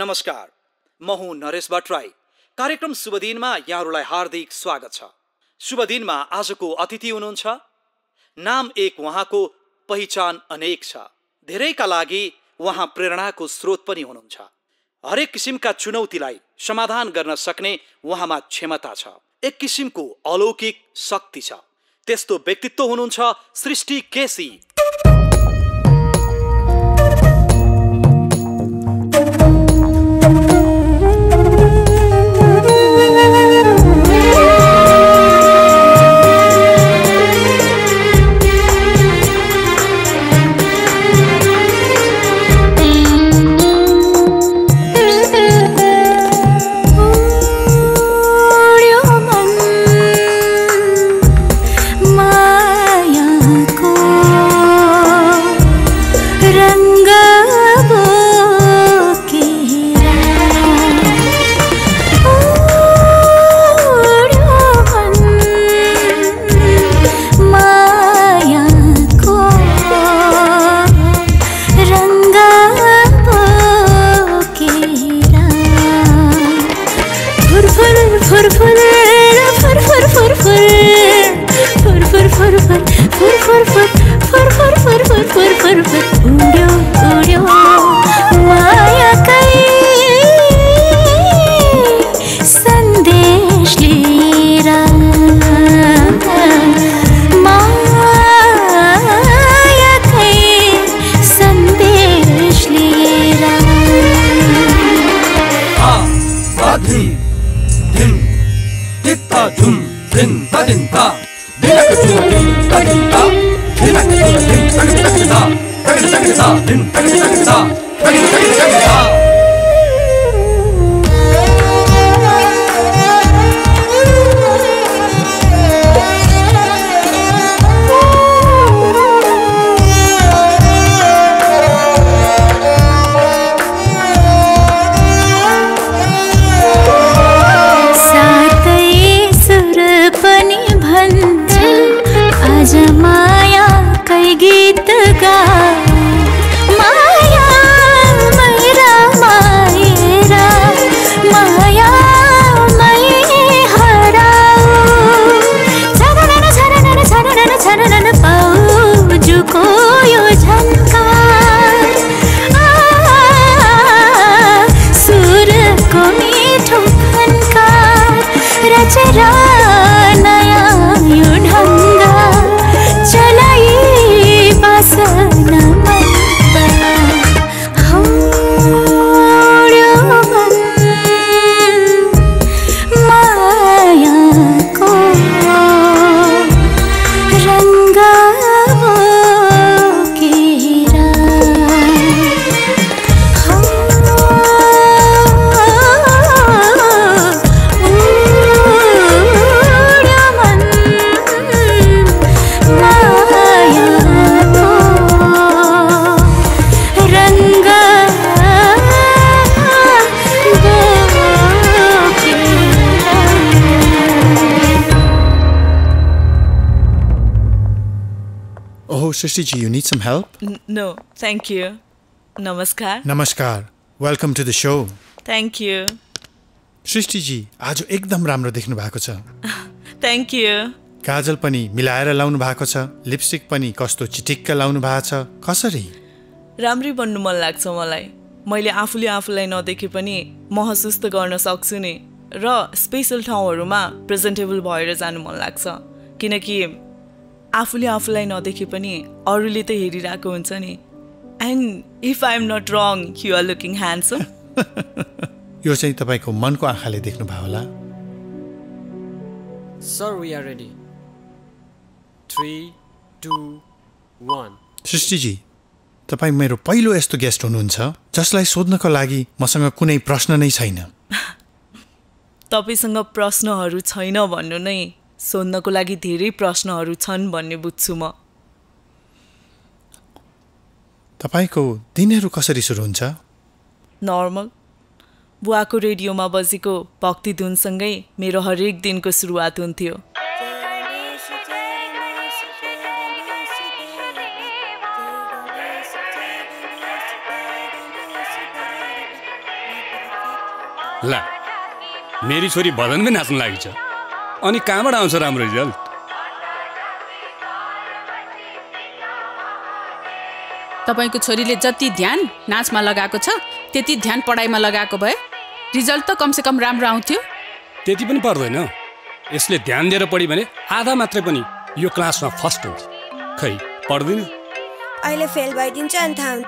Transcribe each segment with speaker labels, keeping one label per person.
Speaker 1: नमस्कार, म हुँ नरेश भट्टराई। कार्यक्रम शुभ दिनमा यहाँहरूलाई हार्दिक स्वागत छ। शुभ दिनमा आजको अतिथि हुनुहुन्छ। नाम एक, उहाँको पहिचान अनेक छ। धेरैका लागि उहाँ प्रेरणाको स्रोत पनि हुनुहुन्छ। हरेक किसिमका चुनौतीलाई समाधान गर्न सक्ने उहाँमा क्षमता छ। एक किसिमको अलौकिक शक्ति छ। त्यस्तो व्यक्तित्व हुनुहुन्छ सृष्टि KC.
Speaker 2: Srishti ji, you need some help?
Speaker 3: No, thank you. Namaskar.
Speaker 2: Namaskar. Welcome to the show.
Speaker 3: Thank you.
Speaker 2: Srishti ji, आज एकदम राम्रो देख्नु भएको छ.
Speaker 3: Thank you.
Speaker 2: काजल पनि मिलाएर लाउनु भएको छ. लिपस्टिक पनि कस्तो चिटिक्क लाउनु भएको छ. कसरी?
Speaker 3: राम्रै बन्नु मन लाग्छ मलाई. मैले आफूले आफूलाई नदेखे पनि महसुस त गर्न सक्छु नि. र स्पेशल ठाउँहरुमा प्रेजेन्टेबल भएर जानु मन लाग्छ. किनकि आफूले आफूलाई नदेखे पनि अरूले त हेरिरहेको हुन्छ नि. And if I am not wrong, you are looking handsome.
Speaker 2: यो चाहिँ तपाईको मनको आँखाले देख्नु भयो होला.
Speaker 4: Sir, we are ready. 3 2 1.
Speaker 2: Srishti ji, तपाई मेरो पहिलो यस्तो गेस्ट हुनुहुन्छ जसलाई सोध्नको लागि मसँग कुनै प्रश्न नै छैन.
Speaker 3: तपाईसँग प्रश्नहरू छैन भन्नु नै सोध्नको लागि धेरै प्रश्नहरू छन् भन्ने बुझ्छु म.
Speaker 2: तपाईको दिनहरू कसरी सुरु हुन्छ?
Speaker 3: नर्मल. बुवाको रेडियोमा बजेको भक्ति धुनसँगै मेरो हरेक दिनको सुरुवात हुन्थ्यो.
Speaker 5: ला मेरी छोरी भजनमै नाच्न लागि छ अनि कहाँबाट आउँछ राम्रो रिजल्ट
Speaker 6: तपाईको छोरीले जति ध्यान नाचमा लगाएको छ त्यति ध्यान पढाइमा लगाएको भए रिजल्ट त कमसेकम राम्रो आउँथ्यो
Speaker 5: त्यति पनि पर्दैन यसले ध्यान दिएर पढी भने आधा मात्रै पनि यो क्लासमा फर्स्ट हुन्छ खै पढ्दिन
Speaker 7: अहिले फेल भइदिन्छ अनि थाहा हुन्छ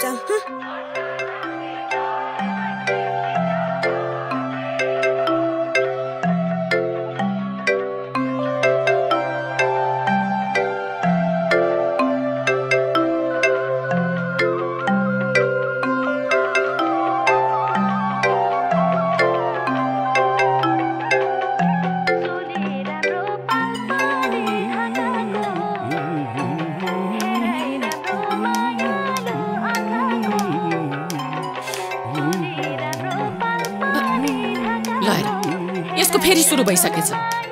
Speaker 6: फेरि सुरु भइसकेछ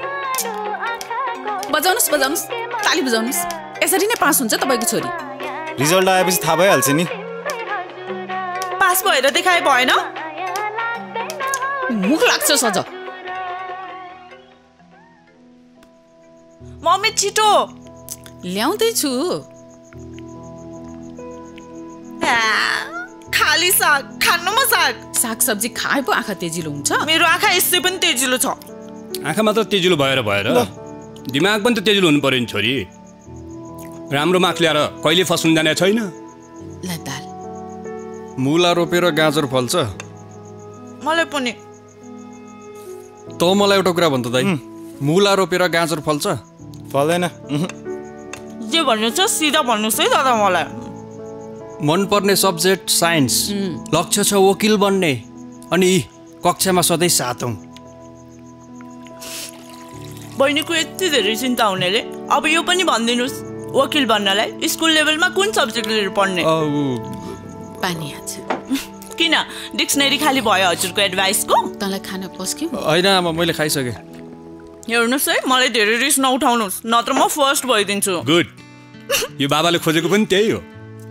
Speaker 6: बजाउनुस् बजाउनुस् ताली बजाउनुस् यसरी नै पास हुन्छ तपाईको छोरी
Speaker 8: रिजल्ट आएपछि थाहा भइहाल्छ नि
Speaker 3: पास भएर देखाए भएन
Speaker 6: मुख लाग्छ सज
Speaker 3: मम्मी छिटो
Speaker 6: ल्याउँदै छु
Speaker 3: खाली साग खान्नुमा साग
Speaker 6: साग सब्जी खाए पो आँखा तेजिलो हुन्छ
Speaker 3: मेरो आँखा यसै पनि तेजिलो छ
Speaker 5: आँखा मात्र तेजिलो भएर दिमाग पनि त तेजिलो हुनु पर्यो नि छोरी राम्रो मार्क्स ल्याएर कहिले फस्नु जाने छैन
Speaker 6: ल दाल
Speaker 9: मुला रोपेर गाजर फल्छ
Speaker 3: मलाई पनि
Speaker 9: त मलाई एउटा कुरा भन् त दाइ मुला रोपेर गाजर फल्छ
Speaker 8: फल्दैन
Speaker 3: जे भन्नु छ सिधा भन्नुस् है दादा मलाई
Speaker 9: मनपर्ने सब्जेक्ट साइन्स लक्ष्य छ वकिल बन्ने अनि कक्षामा सधैँ सातौं
Speaker 3: बहिनीको यति धेरै चिन्ता हुनेले अब यो पनि भनिदिनुस् वकिल बन्नलाई स्कुल लेभलमा कुन सब्जेक्ट लिएर पढ्ने
Speaker 6: पानी आछ
Speaker 3: किन डिक्सनरी खाली भयो हजुरको एडभाइसको
Speaker 6: तँलाई खान पस्क्यो
Speaker 9: हैन आमा मैले खाइसके
Speaker 3: हेर्नुस् है मलाई धेरै रिस नउठाउनुस् नत्र म फर्स्ट भइदिन्छु
Speaker 5: गुड यो बाबाले खोजेको पनि त्यही हो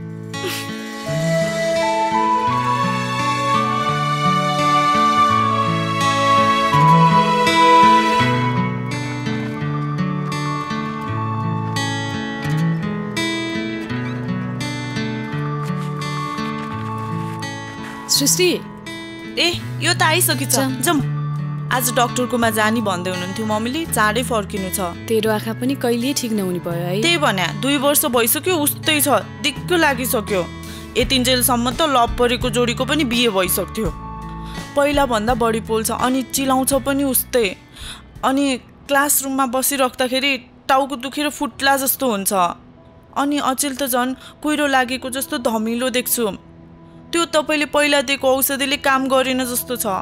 Speaker 6: सृष्टि
Speaker 3: ए यो त आइसकेछ जाउँ आज डाक्टरकोमा जानी भन्दै हुनुहुन्थ्यो मम्मीले चाँडै फर्किनु छ
Speaker 10: तेरो आँखा पनि कहिले ठिक नहुने भयो है
Speaker 3: त्यही भन्या 2 वर्ष भइसक्यो उस्तै छ दिक्क लागिसक्यो यतिन्जेलसम्म त लभ परेको जोडीको पनि बिहे भइसक्थ्यो पहिला भन्दा बढी पोल्छ अनि चिलाउँछ पनि उस्तै अनि क्लासरुममा बसिराख्दाखेरि टाउको दुखेर फुट्ला जस्तो हुन्छ अनि अचेल त झन् कुहिरो लागेको जस्तो धमिलो देख्छु त्यो तपाईले पहिला दिएको औषधिले काम गरेन जस्तो छ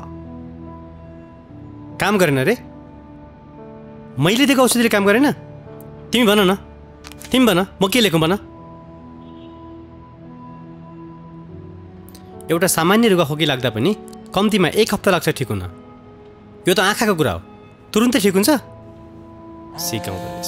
Speaker 11: काम गरेन रे मैले दिएको औषधिले काम गरेन तिमी भन न तिमी भन म के लेखौँ भन एउटा सामान्य रुगाखोकी लाग्दा पनि कम्तीमा 1 हप्ता लाग्छ ठिक हुन यो त आँखाको कुरा हो तुरुन्तै ठिक हुन्छ सिकाउँदो रहेछ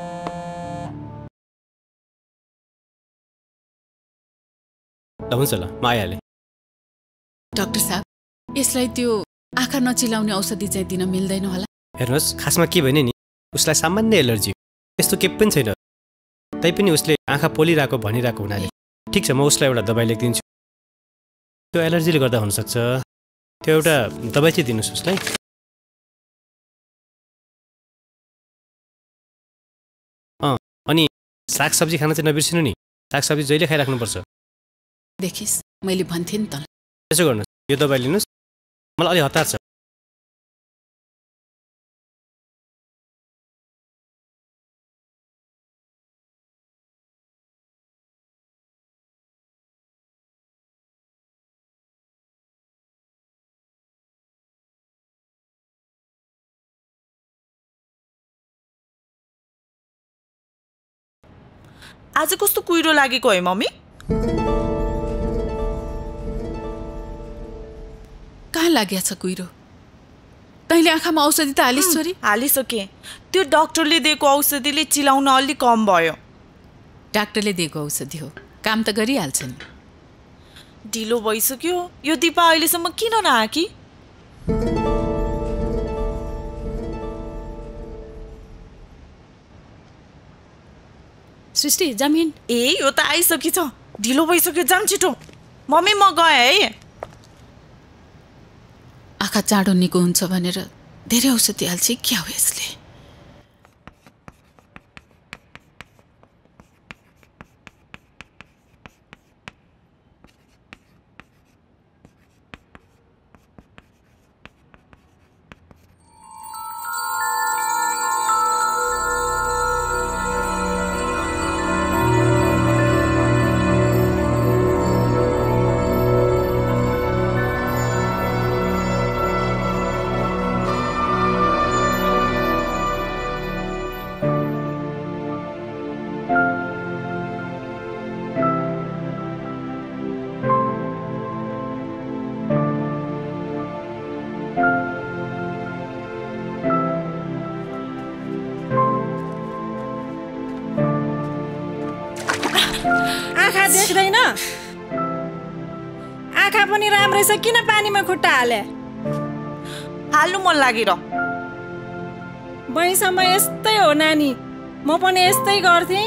Speaker 11: ल हुन्छ ल म आइहालेँ
Speaker 6: डाक्टर साहब यसलाई त्यो आँखा नचिलाउने औषधि चाहिँ दिन मिल्दैन होला
Speaker 11: हेर्नुहोस् खासमा के भने नि उसलाई सामान्य एलर्जी यस्तो के पनि छैन तैपनि उसले आँखा पोलिरहेको भनिरहेको हुनाले ठिक छ म उसलाई एउटा दबाई लेखिदिन्छु त्यो एलर्जीले गर्दा हुनसक्छ त्यो एउटा दबाई चाहिँ दिनुहोस् उसलाई अनि सागसब्जी खान चाहिँ नबिर्सिनु नि सागसब्जी जहिले खाइराख्नुपर्छ
Speaker 6: देखिस् मैले भन्थेँ नि त
Speaker 11: त्यसो गर्नुहोस् यो दबाई लिनुहोस् मलाई अलि हतार छ
Speaker 3: आज कस्तो कुहिरो लागेको है मम्मी
Speaker 6: कहाँ लाग्या छ कुहिरो तैँले आँखामा औषधि त हालिस् छोरी
Speaker 3: हालिसके त्यो डाक्टरले दिएको औषधिले चिलाउन अलि कम भयो
Speaker 6: डाक्टरले दिएको औषधि हो काम त गरिहाल्छ नि
Speaker 3: ढिलो भइसक्यो यो दिपा अहिलेसम्म किन नआकी
Speaker 6: सृष्टि जामिन
Speaker 3: ए यो त आइसकेछ ढिलो भइसक्यो जाम छिटो मम्मी म गएँ है
Speaker 6: आँखा चाँडो निको हुन्छ भनेर धेरै औषधि हाल्छ क्या हो यसले
Speaker 12: आँखा देख्दैन आँखा पनि राम्रै छ किन पानीमा खुट्टा हाले
Speaker 3: हाल्नु मन लागेर
Speaker 12: बैसम्म यस्तै हो नानी म पनि यस्तै गर्थे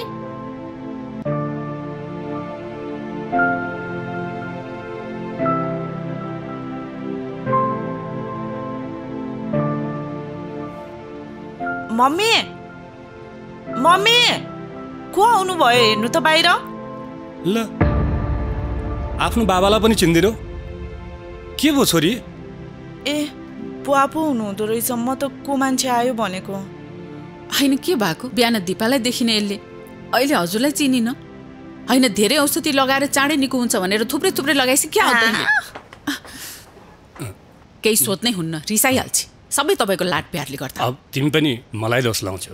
Speaker 3: मम्मी मम्मी को आउनु भयो हेर्नु त बाहिर
Speaker 5: ल आफ्नो बाबालाई पनि चिन्दिनौ के भयो छोरी
Speaker 3: ए बुवा पो हुनुहुँदो रहेछ म त को मान्छे आयो भनेको
Speaker 6: होइन के भएको बिहान दिपालाई देखिने यसले अहिले हजुरलाई चिनिन होइन धेरै औषधि लगाएर चाँडै निको हुन्छ भनेर थुप्रै थुप्रै लगाइस क्या हो तैँले केही सोध्नै हुन्न रिसाइहाल्छ सबै तपाईँको लाड प्यारले गर्दा
Speaker 5: अब तिमी पनि मलाई दोष लाउँछौ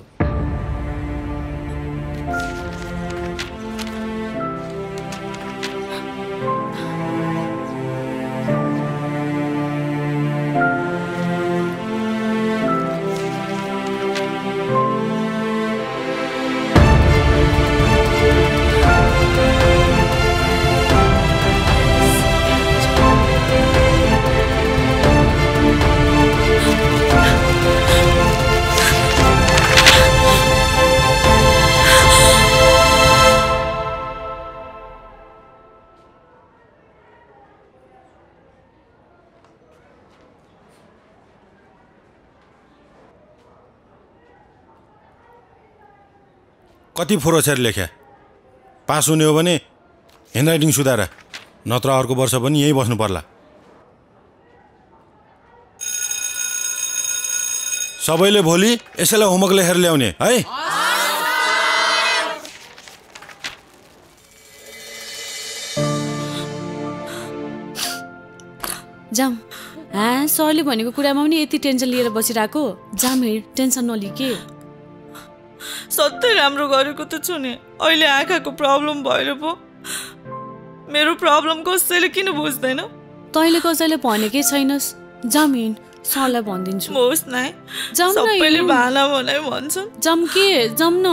Speaker 13: कति फोरोछेर लेख्या पास हुने हो भने ह्यान्डराइटिङ सुधार नत्र अर्को वर्ष पनि यही बस्नु पर्ला सबैले भोलि यसैलाई होमवर्क लेखेर ल्याउने है
Speaker 10: जाम सरले भनेको कुरामा पनि यति टेन्सन लिएर बसिरहेको जाम हेर टेन्सन नलि के
Speaker 3: सधैँ राम्रो गरेको त छु नि अहिले आँखाको प्रब्लम भएर पो मेरो प्रब्लम कसैले किन बुझ्दैन
Speaker 10: तैँले कसैले भनेकै छैनस् जामिन सरलाई भनिदिन्छु
Speaker 3: होस् न सबैले भाला भनाइ भन्छन्
Speaker 10: जम के जम न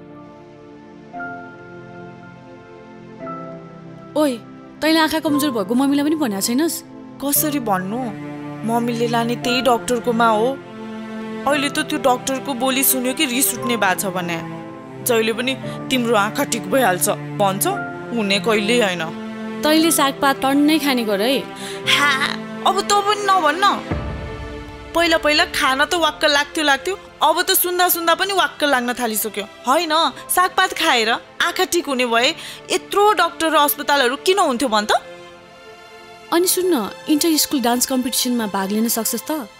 Speaker 10: ओइ तैँले आँखा कमजोर भएको मम्मीलाई पनि भनेको छैनस्
Speaker 3: कसरी भन्नु मम्मीले लाने त्यही डाक्टरकोमा हो अहिले त त्यो डाक्टरको बोली सुन्यो कि रिस उठ्ने भएको छ भने जहिले पनि तिम्रो आँखा ठिक भइहाल्छ भन्छ हुने कहिल्यै होइन
Speaker 10: तैँले सागपात टन्नै खाने गर है
Speaker 3: अब तँ पनि नभन्न पहिला पहिला खाना त वाक्क लाग्थ्यो अब त सुन्दा सुन्दा पनि वाक्क लाग्न थालिसक्यो होइन सागपात खाएर आँखा ठिक हुने भए यत्रो डाक्टर र अस्पतालहरू किन हुन्थ्यो भन् त
Speaker 10: अनि सुन्न इन्टर स्कुल डान्स कम्पिटिसनमा भाग लिन सक्छस् त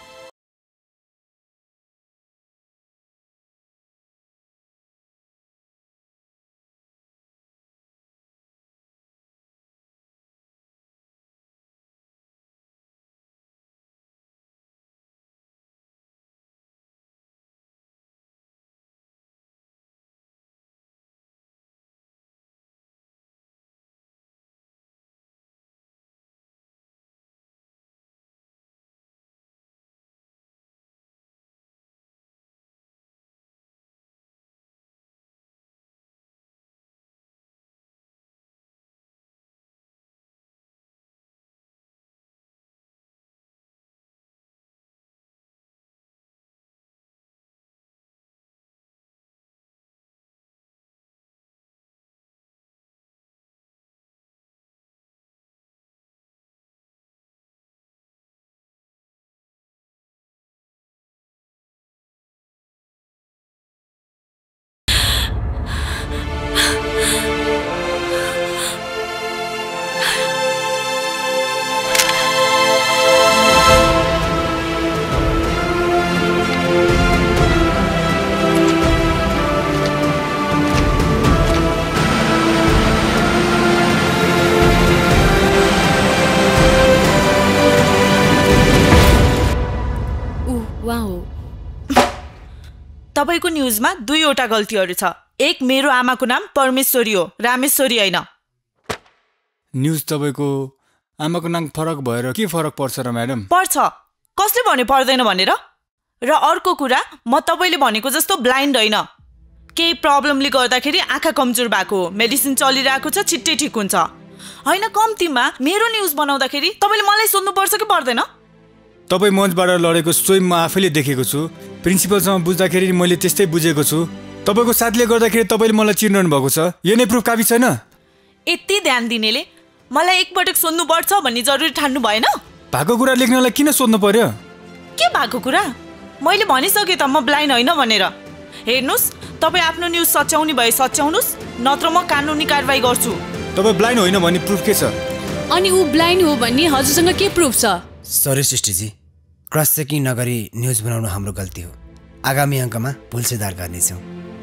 Speaker 3: तपाईको न्यूजमा 2वटा गल्तीहरू छ। एक, मेरो आमाको नाम परमेश्वरी हो, रामेश्वरी हैन।
Speaker 14: न्यूज तपाईको आमाको नाम फरक भएर के फरक पर्छ र म्याडम?
Speaker 3: पर्छ। कसले भन्यो पर्दैन भनेर? र अर्को कुरा, म तपाईले भनेको जस्तो ब्लाइन्ड हैन। केही प्रब्लमले गर्दाखेरि आँखा कमजोर भएको हो, मेडिसिन चलिरहेको छ, छिट्टै ठिक हुन्छ। हैन कम्तीमा मेरो न्यूज बनाउँदाखेरि तपाईले मलाई सोध्नु पर्छ कि पर्दैन?
Speaker 14: तपाई मञ्चबाट लडेको स्वयं म आफैले देखेको छु। प्रिन्सिपलसँग बुझ्दाखेरि मैले त्यस्तै बुझेको छु। तपाईको साथले गर्दाखेरि तपाईले मलाई चिन्नु भएको छ। यो नै प्रुफ काफी छैन?
Speaker 3: यति ध्यान दिनेले मलाई एकपटक सोध्नु पर्छ भन्ने जरुरी ठान्नु भएन?
Speaker 14: भएको कुरा लेख्नलाई किन सोध्नु पर्यो?
Speaker 3: के भएको कुरा? मैले भनिसके त म ब्लाइन्ड हैन भनेर। हेर्नुस्, तपाई आफ्नो न्यूज सच्याउने भए सच्याउनुस्, नत्र म कानुनी कारबाही गर्छु।
Speaker 14: तपाई ब्लाइन्ड होइन भन्ने प्रुफ के छ?
Speaker 10: अनि ऊ ब्लाइन्ड हो भन्ने हजुरसँग के प्रुफ छ?
Speaker 15: सरी सृष्टिजी, क्रस चेकिङ नगरी न्यूज बनाउनु हाम्रो गल्ती हो। आगामी अङ्कमा भुल सुधार गर्नेछौँ।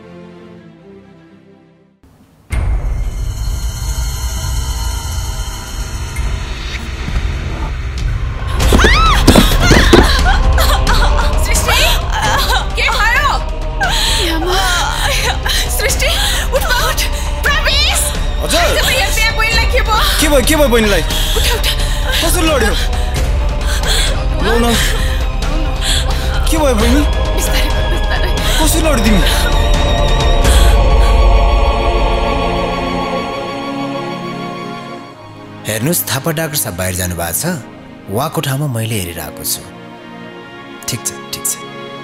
Speaker 8: के भयो बहिनीलाई? कसरी लड्यो? के भयो बहिनी? कसरी लड्यो तिमी?
Speaker 15: हेर्नुहोस्, थापा डाक्टर साहब बाहिर जानु भएको छ। उहाँको ठाउँमा मैले हेरिरहेको छु। ठिक छ, ठिक छ।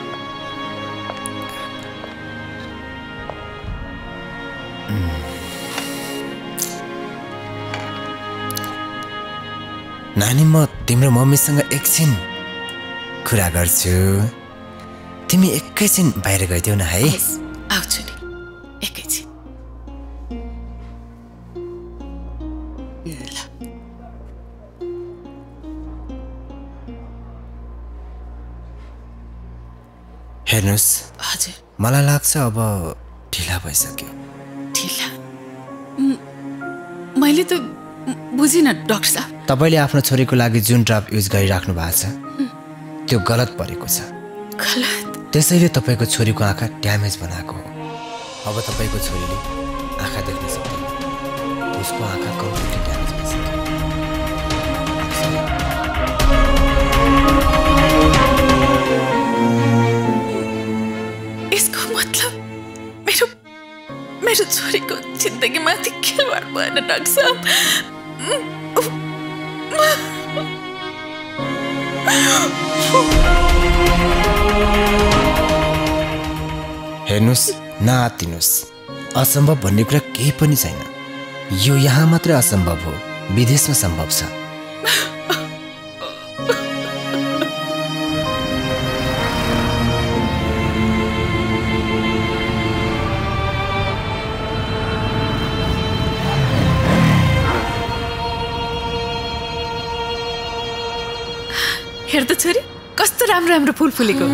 Speaker 15: नानी, म तिम्रो मम्मीसँग एकछिन कुरा गर्छु। तिमी एकैछिन बाहिर गइदेऊ न है।
Speaker 6: आउँछु नि एकैछिन।
Speaker 15: हेर्नुहोस्,
Speaker 6: हजुर,
Speaker 15: मलाई लाग्छ अब ढिला भइसक्यो।
Speaker 6: ढिला? मैले त बुझिनँ डाक्टर साहब।
Speaker 15: तपाईले आफ्नो छोरीको लागि जुन ड्रप युज गरिराख्नु भएको छ त्यो गलत परेको छ।
Speaker 6: गलत?
Speaker 15: त्यसैले तपाईको छोरीको आँखा ड्यामेज बनाएको हो। अब तपाईको छोरीले आँखा देख्न सक्दैन। उसको आँखा कम्प्लिटली ड्यामेज भइसक्यो।
Speaker 6: यसको मतलब मेरो छोरीको जिन्दगीमाथि खेलवाड भएन डाक्टर साहब।
Speaker 15: हेर्नुहोस्, नआत्तिनुहोस्। असम्भव भन्ने कुरा केही पनि छैन। यो यहाँ मात्रै असम्भव हो, विदेशमा सम्भव छ।
Speaker 6: हेर्दा छोरी, कस्तो राम्रो राम्रो फुल फुलेको।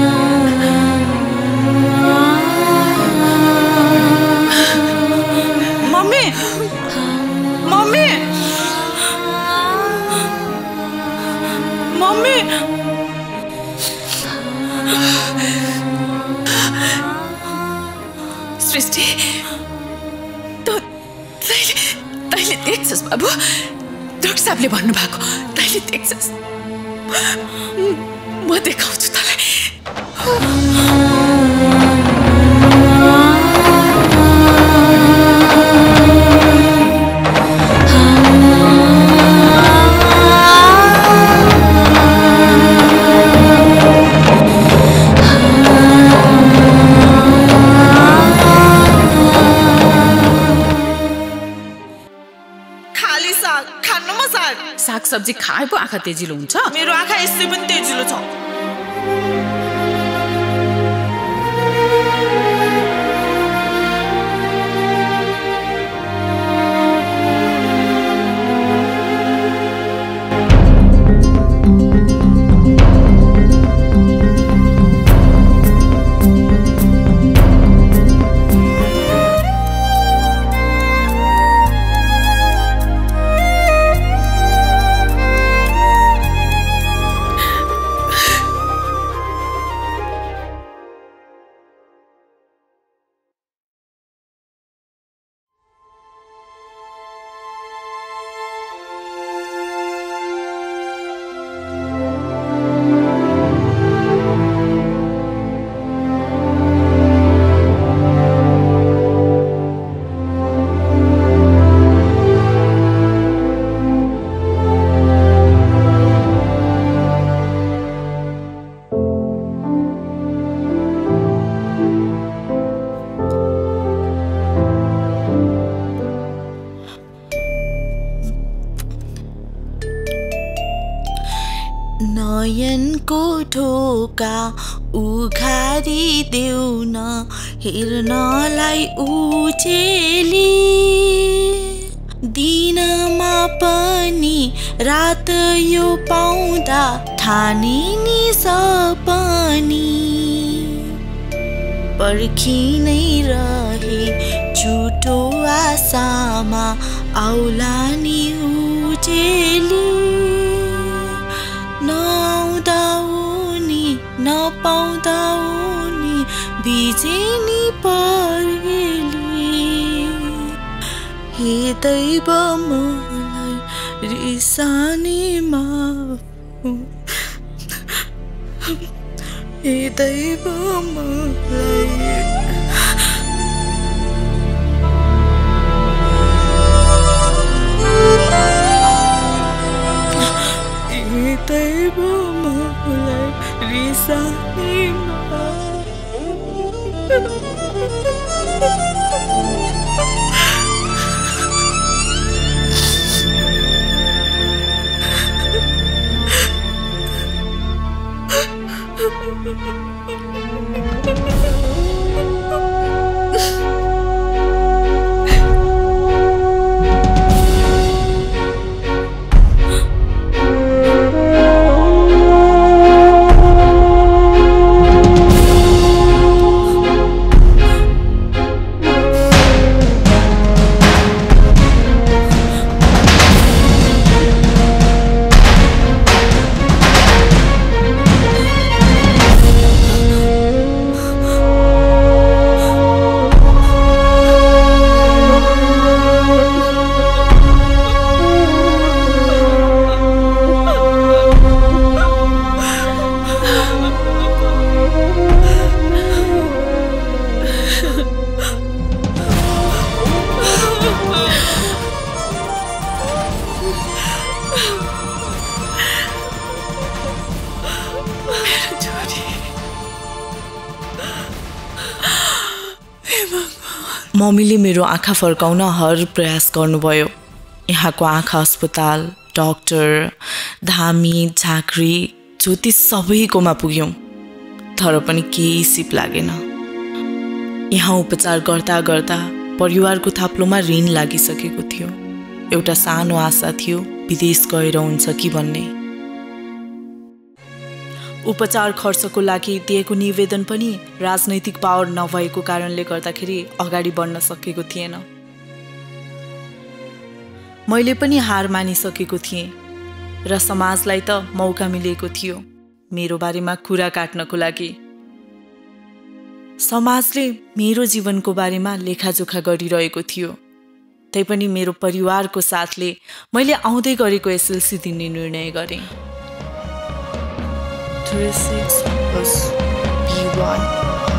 Speaker 3: Mummy, mummy, mummy.
Speaker 6: सृष्टि, तैले देख्छस् बाबु? डाक्टर साहबले भन्नुभएको तैले देख्छस्? म देखाउँछु तँलाई।
Speaker 3: खाली साग खान्नुमा
Speaker 6: साग सब्जी खाए पो आँखा तेजिलो हुन्छ?
Speaker 3: मेरो आँखा यसै पनि तेजिलो छ। नयनको ढोका उघारी देउन हेर्नलाई उजेली दिनमा पनि रात यो पाउँदा ठानी नि सपनी पर्खी नै रहे झुटो आशामा आउला नि उजेली नआउँदा उनी नपाउँदा उनी बिजेनी परेली हे दैव मलाई रिसानी माफ हे दैव मलाई दैव मलाई रिसानी मम्मीले मेरो आँखा फर्काउन हर प्रयास गर्नुभयो। यहाँको आँखा अस्पताल, डाक्टर, धामी, झाँक्री, ज्योतिष सबैकोमा पुग्यौं, तर पनि केही सिप लागेन। यहाँ उपचार गर्दा गर्दा परिवारको थाप्लोमा ऋण लागिसकेको थियो। एउटा सानो आशा थियो विदेश गएर हुन्छ कि भन्ने। उपचार खर्चको लागि दिएको निवेदन पनि राजनैतिक पावर नभएको कारणले गर्दाखेरि अगाडि बढ्न सकेको थिएन। मैले पनि हार मानिसकेको थिएँ र समाजलाई त मौका मिलेको थियो मेरो बारेमा कुरा काट्नको लागि। समाजले मेरो जीवनको बारेमा लेखाजोखा गरिरहेको थियो। तैपनि मेरो परिवारको साथले मैले आउँदै गरेको एसएलसी दिने निर्णय गरेँ। 36 plus B1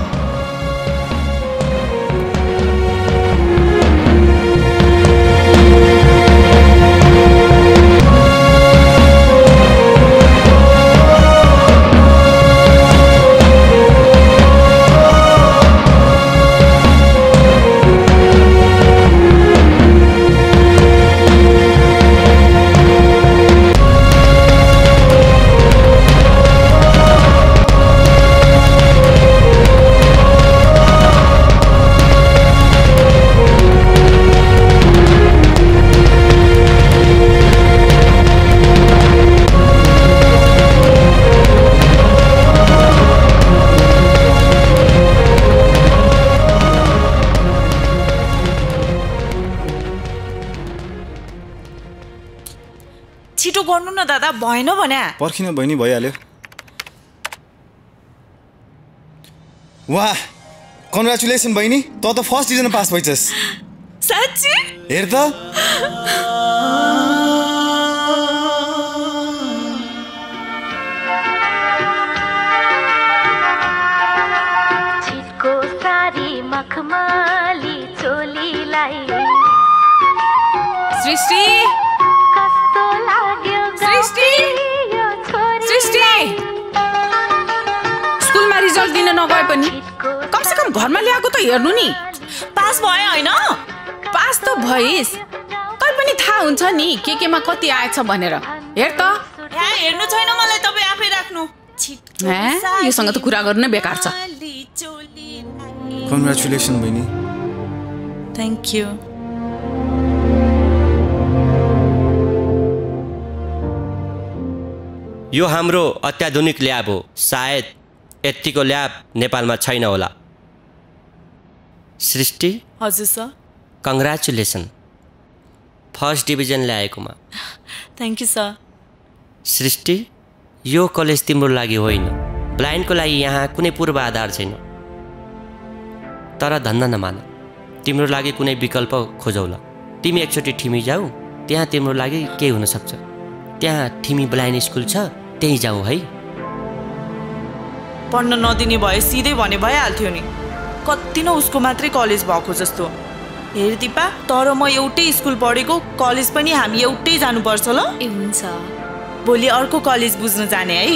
Speaker 3: छिटो गर्नु न दादा, भएन भने
Speaker 8: पर्खिन बहिनी, भइहाल्यो। वाह, कन्ग्रेचुलेसन बहिनी, त फर्स्ट डिभिजन पास भइछस्।
Speaker 3: साच्चै?
Speaker 8: हेर त।
Speaker 16: छिटको सारी मखमली चोलीलाई
Speaker 6: सृष्टि स्कुलमा रिजल्ट दिन नगए पनि कमसेकम घरमा ल्याएको त हेर्नु नि।
Speaker 3: पास भए हैन?
Speaker 6: पास त भइस्, तै पनि थाहा हुन्छ नि केमा कति आएछ भनेर। हेर त।
Speaker 3: हेर्नु छैन मलाई, तपाईँ आफै राख्नु।
Speaker 6: योसँग त कुरा गर्नु नै बेकार छ।
Speaker 8: कङ्ग्रेचुलेसन बहिनी।
Speaker 3: Thank you.
Speaker 17: यो हाम्रो अत्याधुनिक ल्याब हो। सायद यतिको ल्याब नेपालमा छैन होला। सृष्टि।
Speaker 3: हजुर सर।
Speaker 17: कङ्ग्रेचुलेसन फर्स्ट डिभिजन ल्याएकोमा।
Speaker 3: Thank you sir.
Speaker 17: सृष्टि, यो कलेज तिम्रो लागि होइन। ब्लाइन्डको लागि यहाँ कुनै पूर्वाधार छैन। तर धन्न नमान, तिम्रो लागि कुनै विकल्प खोजौला। तिमी एकचोटि ठिमी जाऊ, त्यहाँ तिम्रो लागि केही हुनसक्छ। त्यहाँ ठिमी ब्लाइन्ड स्कुल छ, त्यहीँ जाऊ है।
Speaker 3: पढ्न नदिने भए सिधै भने भइहाल्थ्यो नि। कति न उसको मात्रै कलेज भएको जस्तो। हेर दिपा, तर म एउटै स्कुल पढेको, कलेज पनि हामी एउटै जानुपर्छ ल?
Speaker 10: ए हुन्छ।
Speaker 3: भोलि अर्को कलेज बुझ्न जाने है।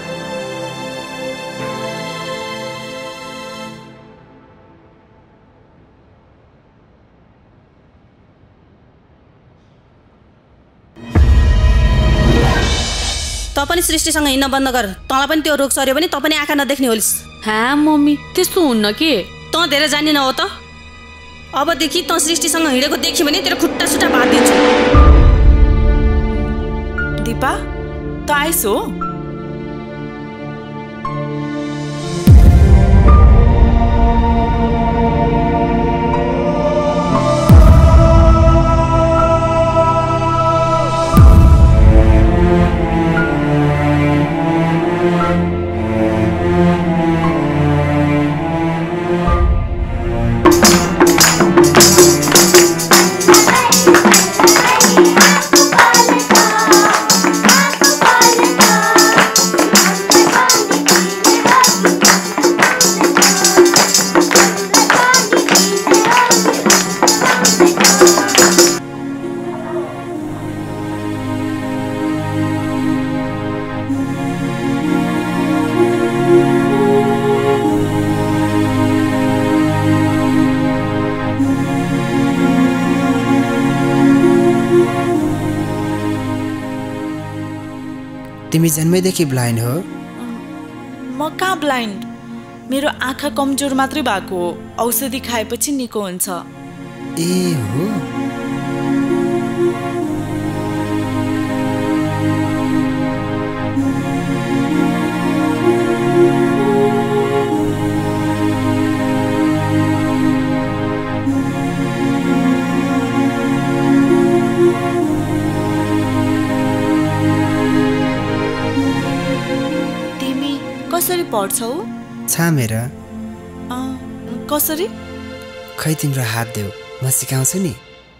Speaker 18: त पनि सृष्टिसँग हिँड्न बन्द गर। तँलाई पनि त्यो रोग सर्यो भने त पनि आँखा नदेख्ने होलिस्।
Speaker 10: मम्मी त्यस्तो हुन्न के।
Speaker 18: तँ धेरै जानिन हो त। अबदेखि तँ सृष्टिसँग हिँडेको देख्यो भने तेरो खुट्टा सुट्टा भाँदिन्छु।
Speaker 3: दिपा, त आइस हो?
Speaker 15: तिमी जन्मैदेखि ब्लाइन्ड हो?
Speaker 3: म कहाँ ब्लाइन्ड? मेरो आँखा कमजोर मात्रै भएको हो। औषधि खाएपछि निको हुन्छ।
Speaker 15: ए हो।
Speaker 3: कसरी पढ्छौ?
Speaker 15: छामेर।
Speaker 3: कसरी?
Speaker 15: खै तिम्रो हात देऊ, म सिकाउँछु नि।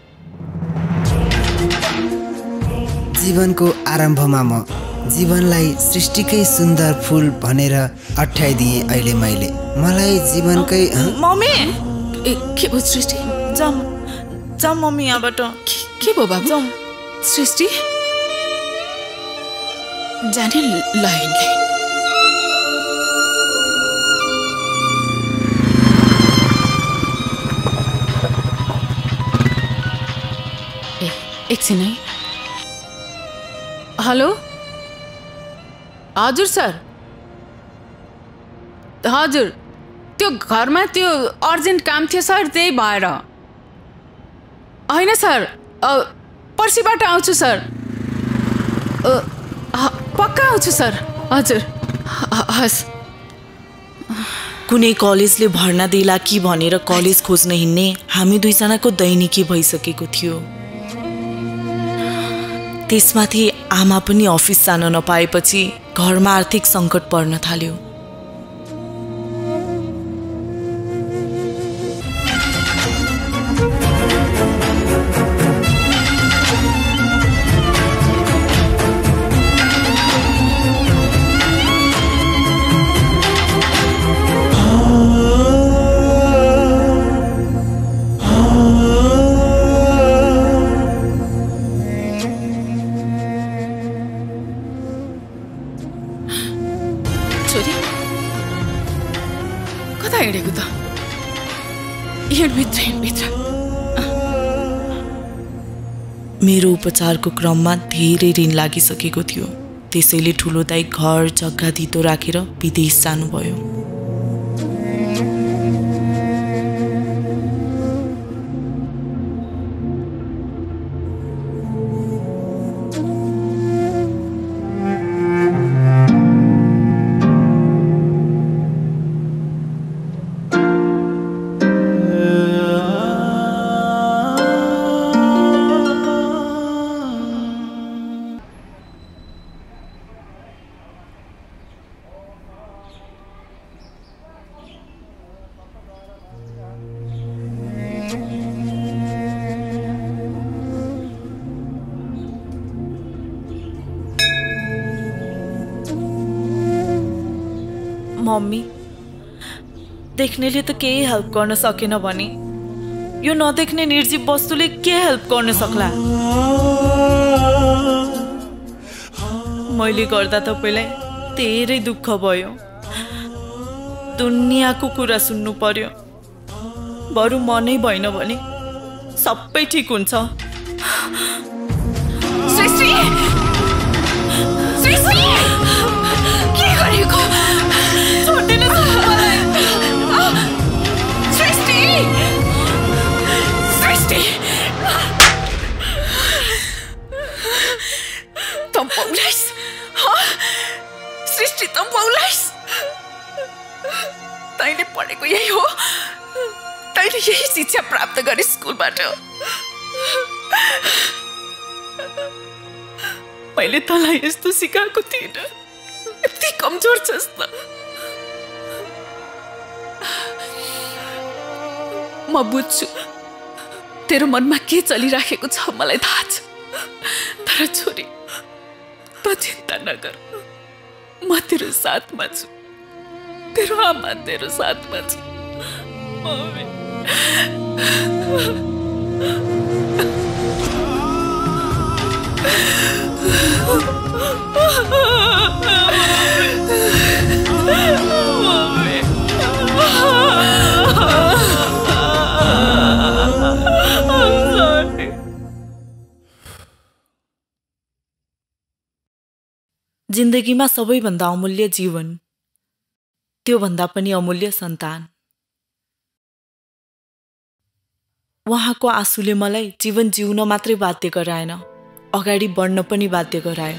Speaker 15: जीवनको आरम्भमा म जीवनलाई सृष्टिकै सुन्दर फूल भनेर अठ्याइदिएँ अहिले मैले। मलाई जीवनकै
Speaker 3: मम्मी
Speaker 6: के भयो सृष्टि?
Speaker 3: जाम जाम मम्मी यहाँबाट।
Speaker 6: के भयो बाबु?
Speaker 3: जाम
Speaker 6: सृष्टि जाने लाइन एकछिन है। हेलो हजुर सर। हजुर त्यो घरमा त्यो अर्जेन्ट काम थियो सर, त्यही भएर। होइन सर, पर्सिबाट आउँछु सर। पक्का आउँछु सर। हजुर हस्।
Speaker 3: कुनै कलेजले भर्ना दिला कि भनेर कलेज खोज्न हिँड्ने हामी दुईजनाको दैनिकी भइसकेको थियो। त्यसमाथि आमा पनि अफिस जान नपाएपछि घरमा आर्थिक सङ्कट पर्न थाल्यो। मेरो उपचारको क्रममा धेरै ऋण लागिसकेको थियो। त्यसैले ठुलो दाइ घर जग्गा धितो राखेर विदेश जानुभयो। मम्मी देख्नेले त केही हेल्प गर्न सकेन भने यो नदेख्ने निर्जीव वस्तुले के हेल्प गर्न सक्ला? मैले गर्दा तपाईलाई धेरै दुःख भयो। दुनियाँको कुरा सुन्नु पर्यो। बरु मनै भएन भने सबै ठिक हुन्छ।
Speaker 6: सृष्टि सृष्टि के गरेको? सृष्टि तँ पाउलाइस। तैँले पढेको यही हो। तैँले यही शिक्षा प्राप्त गरे स्कुलबाट। मैले तँलाई यस्तो सिकाएको थिइनँ। यति कमजोर छस् त। म बुझ्छु तेरो मनमा के चलिराखेको छ, मलाई थाहा छ। तर छोरी त चिन्ता नगर, म तेरो साथमा छु। तेरो आमा तेरो साथमा छु।
Speaker 3: जिन्दगीमा सबैभन्दा अमूल्य जीवन, त्यो भन्दा पनि अमूल्य सन्तान। उहाँको आँसुले मलाई जीवन जिउन मात्रै बाध्य गराएन, अगाडि बढ्न पनि बाध्य गरायो।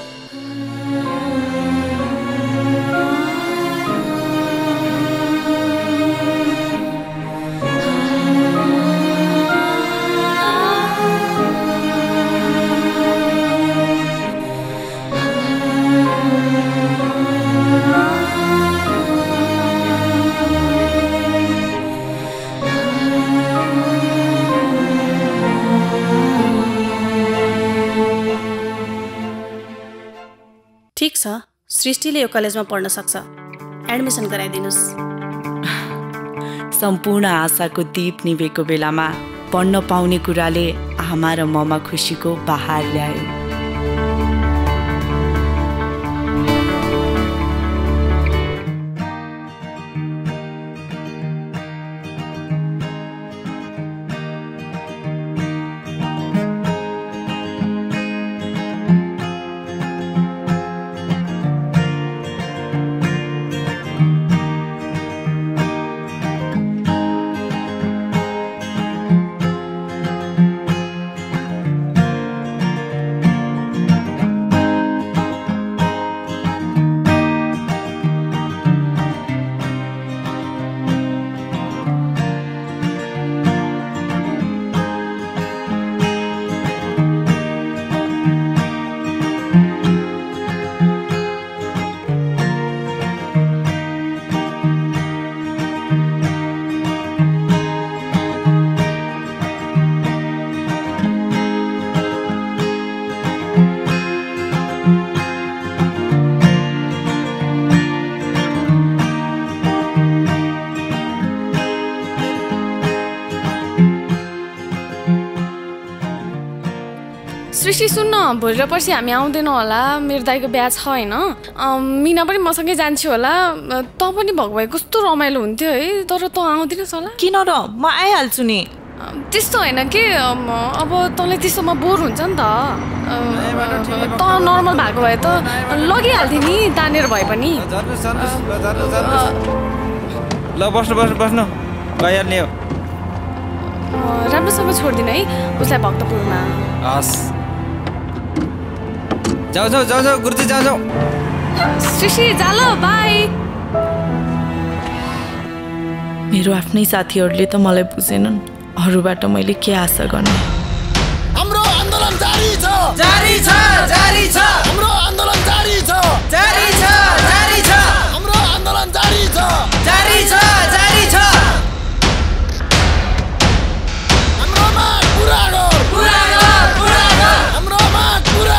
Speaker 18: ठिक छ, सृष्टिले यो कलेजमा पढ्न सक्छ। एडमिसन गराइदिनुस्।
Speaker 3: सम्पूर्ण आशाको दीप निभेको बेलामा पढ्न पाउने कुराले आमा र ममा खुसीको बहार ल्यायो।
Speaker 10: सृष्टि सुन्न, भोलि र पर्सि हामी आउँदैनौँ होला। मेरो दाइको बिहा छ होइन। मिना पनि मसँगै जान्छु होला। त पनि भएको भए कस्तो रमाइलो हुन्थ्यो है। तर त आउँदिनस् होला?
Speaker 3: किन र, म आइहाल्छु नि।
Speaker 10: त्यस्तो होइन कि अब तँलाई त्यस्तोमा बोर हुन्छ नि त त नर्मल भएको भए त लगिहाल्थेँ नि तानेर भए पनि
Speaker 19: ल बस्नु गइहाल्ने हो
Speaker 10: राम्रोसँग छोडिदिनु है उसलाई भक्तपुरमा
Speaker 19: हस् जाऊ गुरुजी जाऊ
Speaker 10: सृष्टि जाल बाई
Speaker 3: मेरो आफ्नै साथीहरूले त मलाई बुझेनन् अरूबाट मैले के आशा गर्ने
Speaker 20: हाम्रो आन्दोलन जारी छ हाम्रो आन्दोलन जारी छ हाम्रो आन्दोलन जारी छ हाम्रो माग पुरा गर हाम्रो माग पुरा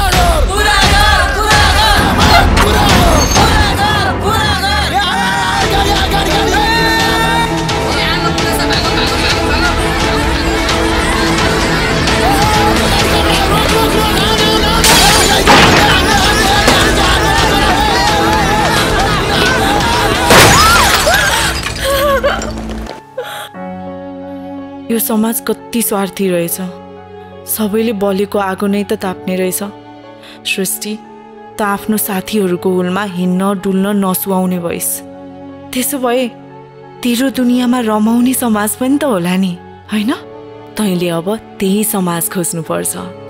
Speaker 3: यो समाज कति स्वार्थी रहेछ सबैले बलेको आगो नै त ताप्ने रहेछ सृष्टि त आफ्नो साथीहरूको हुलमा हिँड्न डुल्न नसुहाउने भइस् त्यसो भए तेरो दुनियाँमा रमाउने समाज पनि त होला नि हैन तैँले अब त्यही समाज खोज्नुपर्छ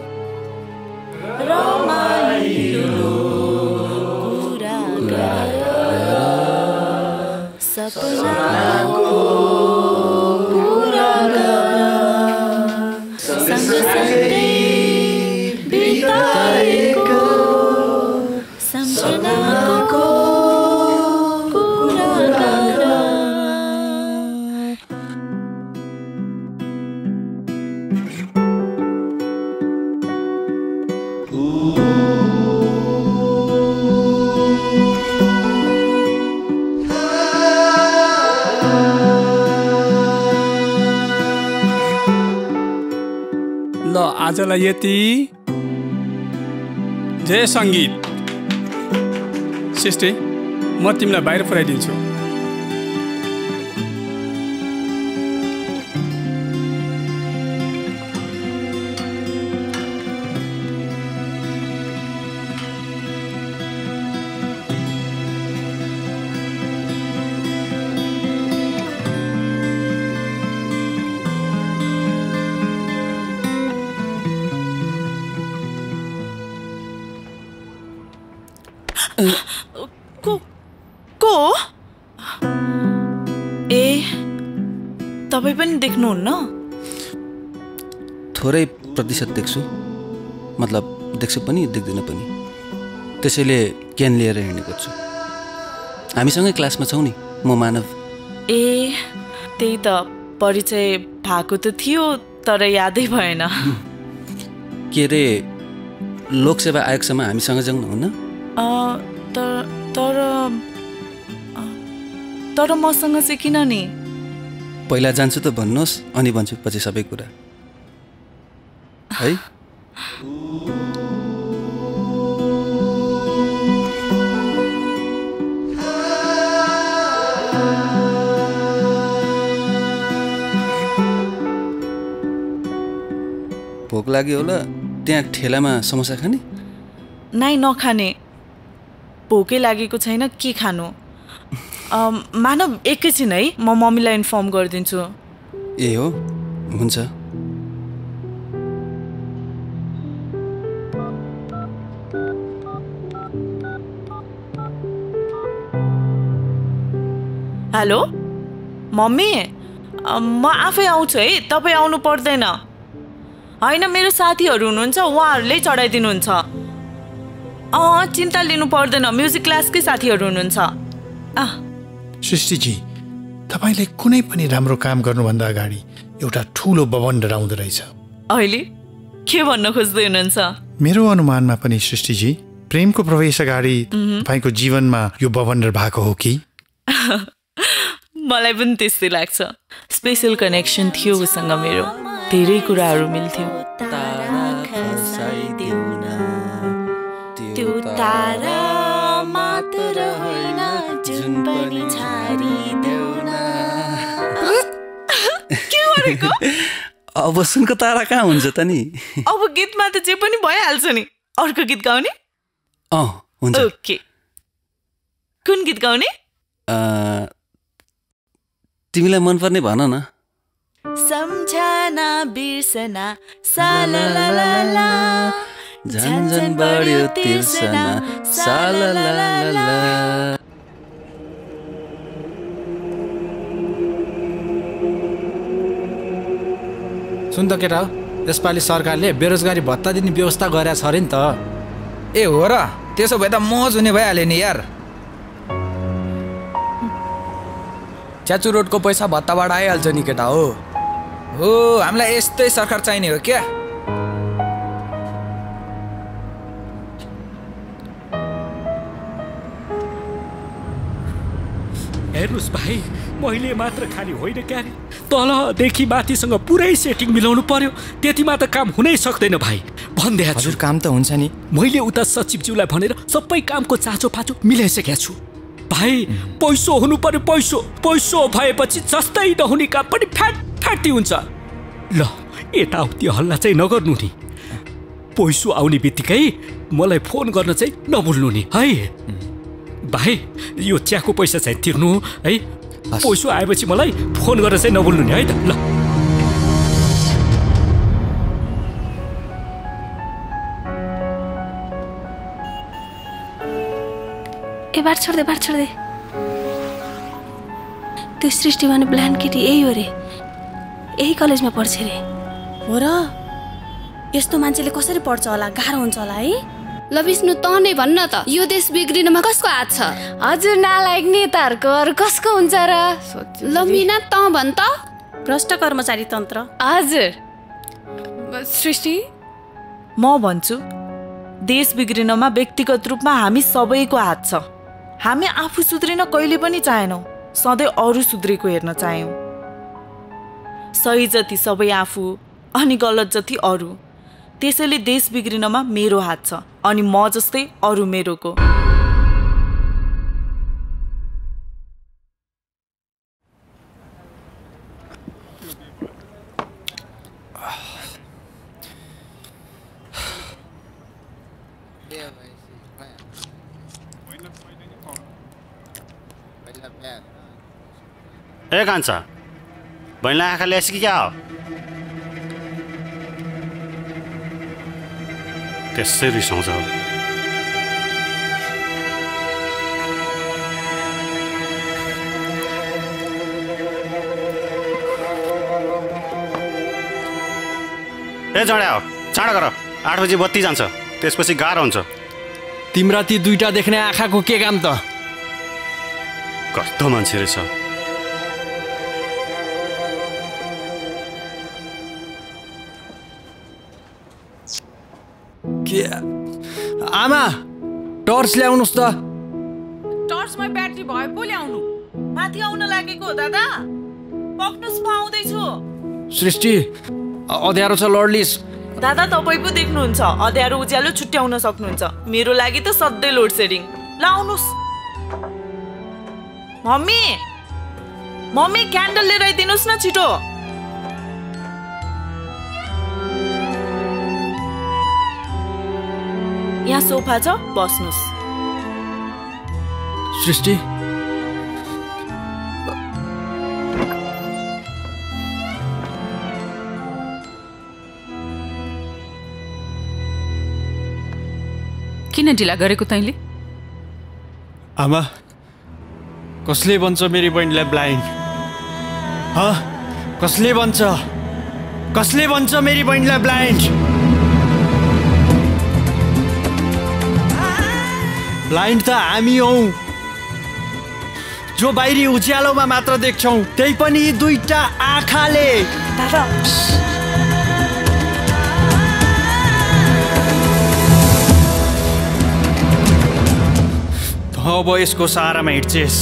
Speaker 21: आजलाई यति जय सङ्गीत सृष्टि म तिमीलाई बाहिर पुऱ्याइदिन्छु
Speaker 3: तपाईँ पनि देख्नुहुन्न
Speaker 22: थोरै प्रतिशत देख्छु मतलब देख्छु पनि देख्दिनँ पनि त्यसैले ज्ञान लिएर हिँडेको छु हामीसँगै क्लासमा छौँ नि म मानव
Speaker 3: त्यही त परिचय भएको त थियो तर यादै भएन
Speaker 22: के अरे लोकसेवा आयोगसम्म हामीसँग जाउँ न हुन्न
Speaker 3: तर मसँग चाहिँ किन नि
Speaker 22: पहिला जान्छु त भन्नुहोस् अनि भन्छु पछि सबै कुरा है भोक लाग्यो होला त्यहाँ ठेलामा समोसा खाने
Speaker 3: नाइ नखाने भोकै लागेको छैन के खानु मानव एकैछिन है म मम्मीलाई इन्फर्म गरिदिन्छु
Speaker 22: ए हो हुन्छ
Speaker 3: हेलो मम्मी म आफै आउँछु है तपाईँ आउनु पर्दैन होइन मेरो साथीहरू हुनुहुन्छ उहाँहरूले चढाइदिनुहुन्छ चिन्ता लिनु पर्दैन म्युजिक क्लासकै साथीहरू हुनुहुन्छ
Speaker 2: सृष्टिजी तपाईँले कुनै पनि राम्रो काम गर्नुभन्दा अगाडि एउटा ठुलो बवन्डर आउँदो रहेछ
Speaker 3: अहिले के भन्न खोज्दै हुनुहुन्छ
Speaker 2: मेरो अनुमानमा पनि सृष्टिजी प्रेमको प्रवेश अगाडि तपाईँको जीवनमा यो बवन्डर भएको हो कि
Speaker 3: मलाई पनि त्यस्तै लाग्छ स्पेशल कनेक्सन थियो उसँग मेरो धेरै कुराहरू मिल्थ्यो त्यो तारा मात्र होइन जुन पनि छाडिदेऊ न के गरेको
Speaker 22: अब सुनको तारा कहाँ हुन्छ त नि?
Speaker 3: अब गीतमा त जे पनि भइहाल्छ नि। अर्को गीत गाउने?
Speaker 22: हुन्छ।
Speaker 3: ओके, कुन गीत गाउने?
Speaker 22: तिमीलाई मनपर्ने भन न।
Speaker 3: सम्झना बिर्सना सालालाला झन् झन् बढ्यो तिर्सना सालालाला।
Speaker 1: सुन त केटा, यसपालि सरकारले बेरोजगारी भत्ता दिने व्यवस्था गरेछ अरे नि त।
Speaker 19: ए हो र? त्यसो भए त मौज हुने भइहाल्यो नि यार।
Speaker 1: च्याचु रोडको पैसा भत्ताबाट आइहाल्छ नि केटा।
Speaker 19: हो हामीलाई यस्तै सरकार चाहिने हो क्या?
Speaker 4: हेर्नुहोस् भाइ, मैले मात्र खाली होइन क्यारे, तलदेखि माथिसँग पुरै सेटिङ मिलाउनु पर्यो। त्यतिमा त काम हुनै सक्दैन भाइ, भनिदिएको छु।
Speaker 1: हजुर काम त हुन्छ नि।
Speaker 4: मैले उता सचिवज्यूलाई भनेर सबै कामको चाँचो पाचो मिलाइसकेको छु भाइ। पैसो हुनु पर्यो, पैसो भएपछि जस्तै नहुने काम पनि फ्याटी हुन्छ। ल यताउति हल्ला चाहिँ नगर्नु नि। पैसो आउने बित्तिकै मलाई फोन गर्न चाहिँ नभुल्नु नि है भाइ। यो चियाको पैसा चाहिँ तिर्नु है। पैसो आएपछि मलाई फोन गरेर चाहिँ नभुल्नु नि है त। ल
Speaker 10: बार छोड्दे त्यो सृष्टि भन्ने ब्लान्ड केटी यही हो रे, यही कलेजमा पढ्छ रे।
Speaker 18: हो र? यस्तो मान्छेले कसरी पढ्छ होला? गाह्रो हुन्छ होला है।
Speaker 10: ल विष्णु, त नै भन्न त, यो देश बिग्रिनमा कसको हात छ? हजुर नालायक नेताहरूको अरू कसको हुन्छ र? ल मिना, त भन् त।
Speaker 18: भ्रष्ट कर्मचारी तन्त्र।
Speaker 10: हजुर सृष्टि,
Speaker 3: म भन्छु देश बिग्रिनमा व्यक्तिगत रूपमा हामी सबैको हात छ। हामी आफू सुध्रिन कहिले पनि चाहेनौँ, सधैँ अरू सुध्रेको हेर्न चाह्यौँ। सही जति सबै आफू अनि गलत जति अरू। त्यसैले देश बिग्रिनमा मेरो हात छ अनि म जस्तै अरू मेरोको।
Speaker 11: ए कान्छा, बहिनीलाई आँखा ल्याएछ कि क्या हो? त्यसै रिसाउँछ। ए जड्या हो, चाँडो गर। 8 बजी बत्ती जान्छ, त्यसपछि गाह्रो हुन्छ।
Speaker 9: तिम्रा ती दुईटा देख्ने आँखाको के काम त?
Speaker 11: कस्तो मान्छे रहेछ।
Speaker 9: आमा टर्च ल्याउनुहोस् त।
Speaker 12: टर्चमा ब्याट्री भए पो ल्याउनु।
Speaker 3: माथि आउन लागेको दादा, पक्नुस् म आउँदैछु।
Speaker 9: सृष्टि अँध्यारो छ लड्लिस।
Speaker 3: दादा तपाईँ पो देख्नुहुन्छ, अँध्यारो उज्यालो छुट्याउन सक्नुहुन्छ। मेरो लागि त सधैँ लोड सेडिङ। ल आउनुहोस्। मम्मी क्यान्डल लिएर आइदिनुहोस् न छिटो। यहाँ सोफा छ, बस्नुहोस्।
Speaker 9: सृष्टि
Speaker 6: किन ढिला गरेको तैँले?
Speaker 9: आमा, कसले भन्छ मेरी बहिनीलाई ब्लाइन्ड? कसले भन्छ मेरी बहिनीलाई ब्लाइन्ड? ब्लाइन्ड त हामी हौ, जो बाहिरी उज्यालोमा मात्र देख्छौँ, त्यही पनि यी दुईटा आँखाले।
Speaker 3: दादा
Speaker 9: अब यसको सहारामा हिँड्छेस्।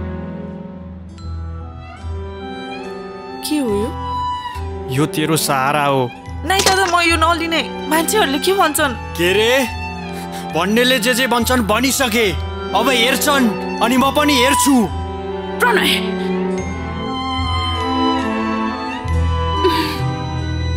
Speaker 3: के हो
Speaker 9: यो तेरो सहारा हो।
Speaker 3: नै दादा, म यो नलिने। मान्छेहरूले के भन्छन्?
Speaker 9: के रे? भन्नेले जे भन्छन् भनिसके, अब हेर्छन् अनि म पनि हेर्छु।
Speaker 6: प्रणय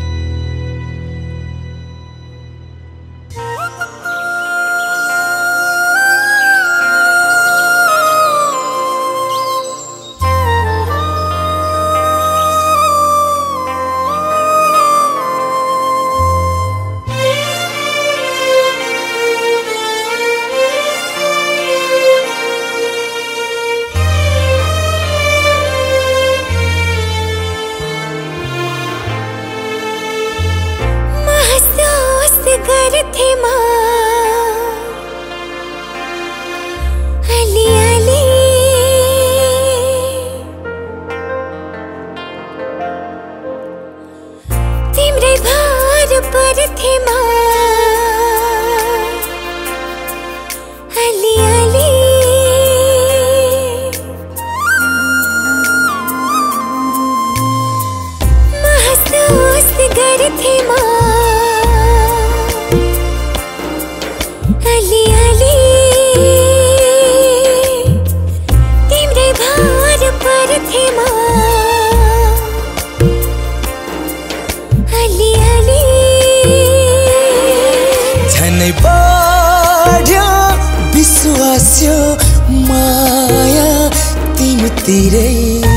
Speaker 5: बढ्यो विश्वास माया तिमीतिरै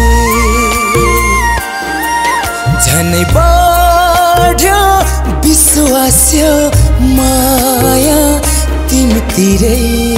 Speaker 5: झनै बढ्यो विश्वास माया तिमीतिरै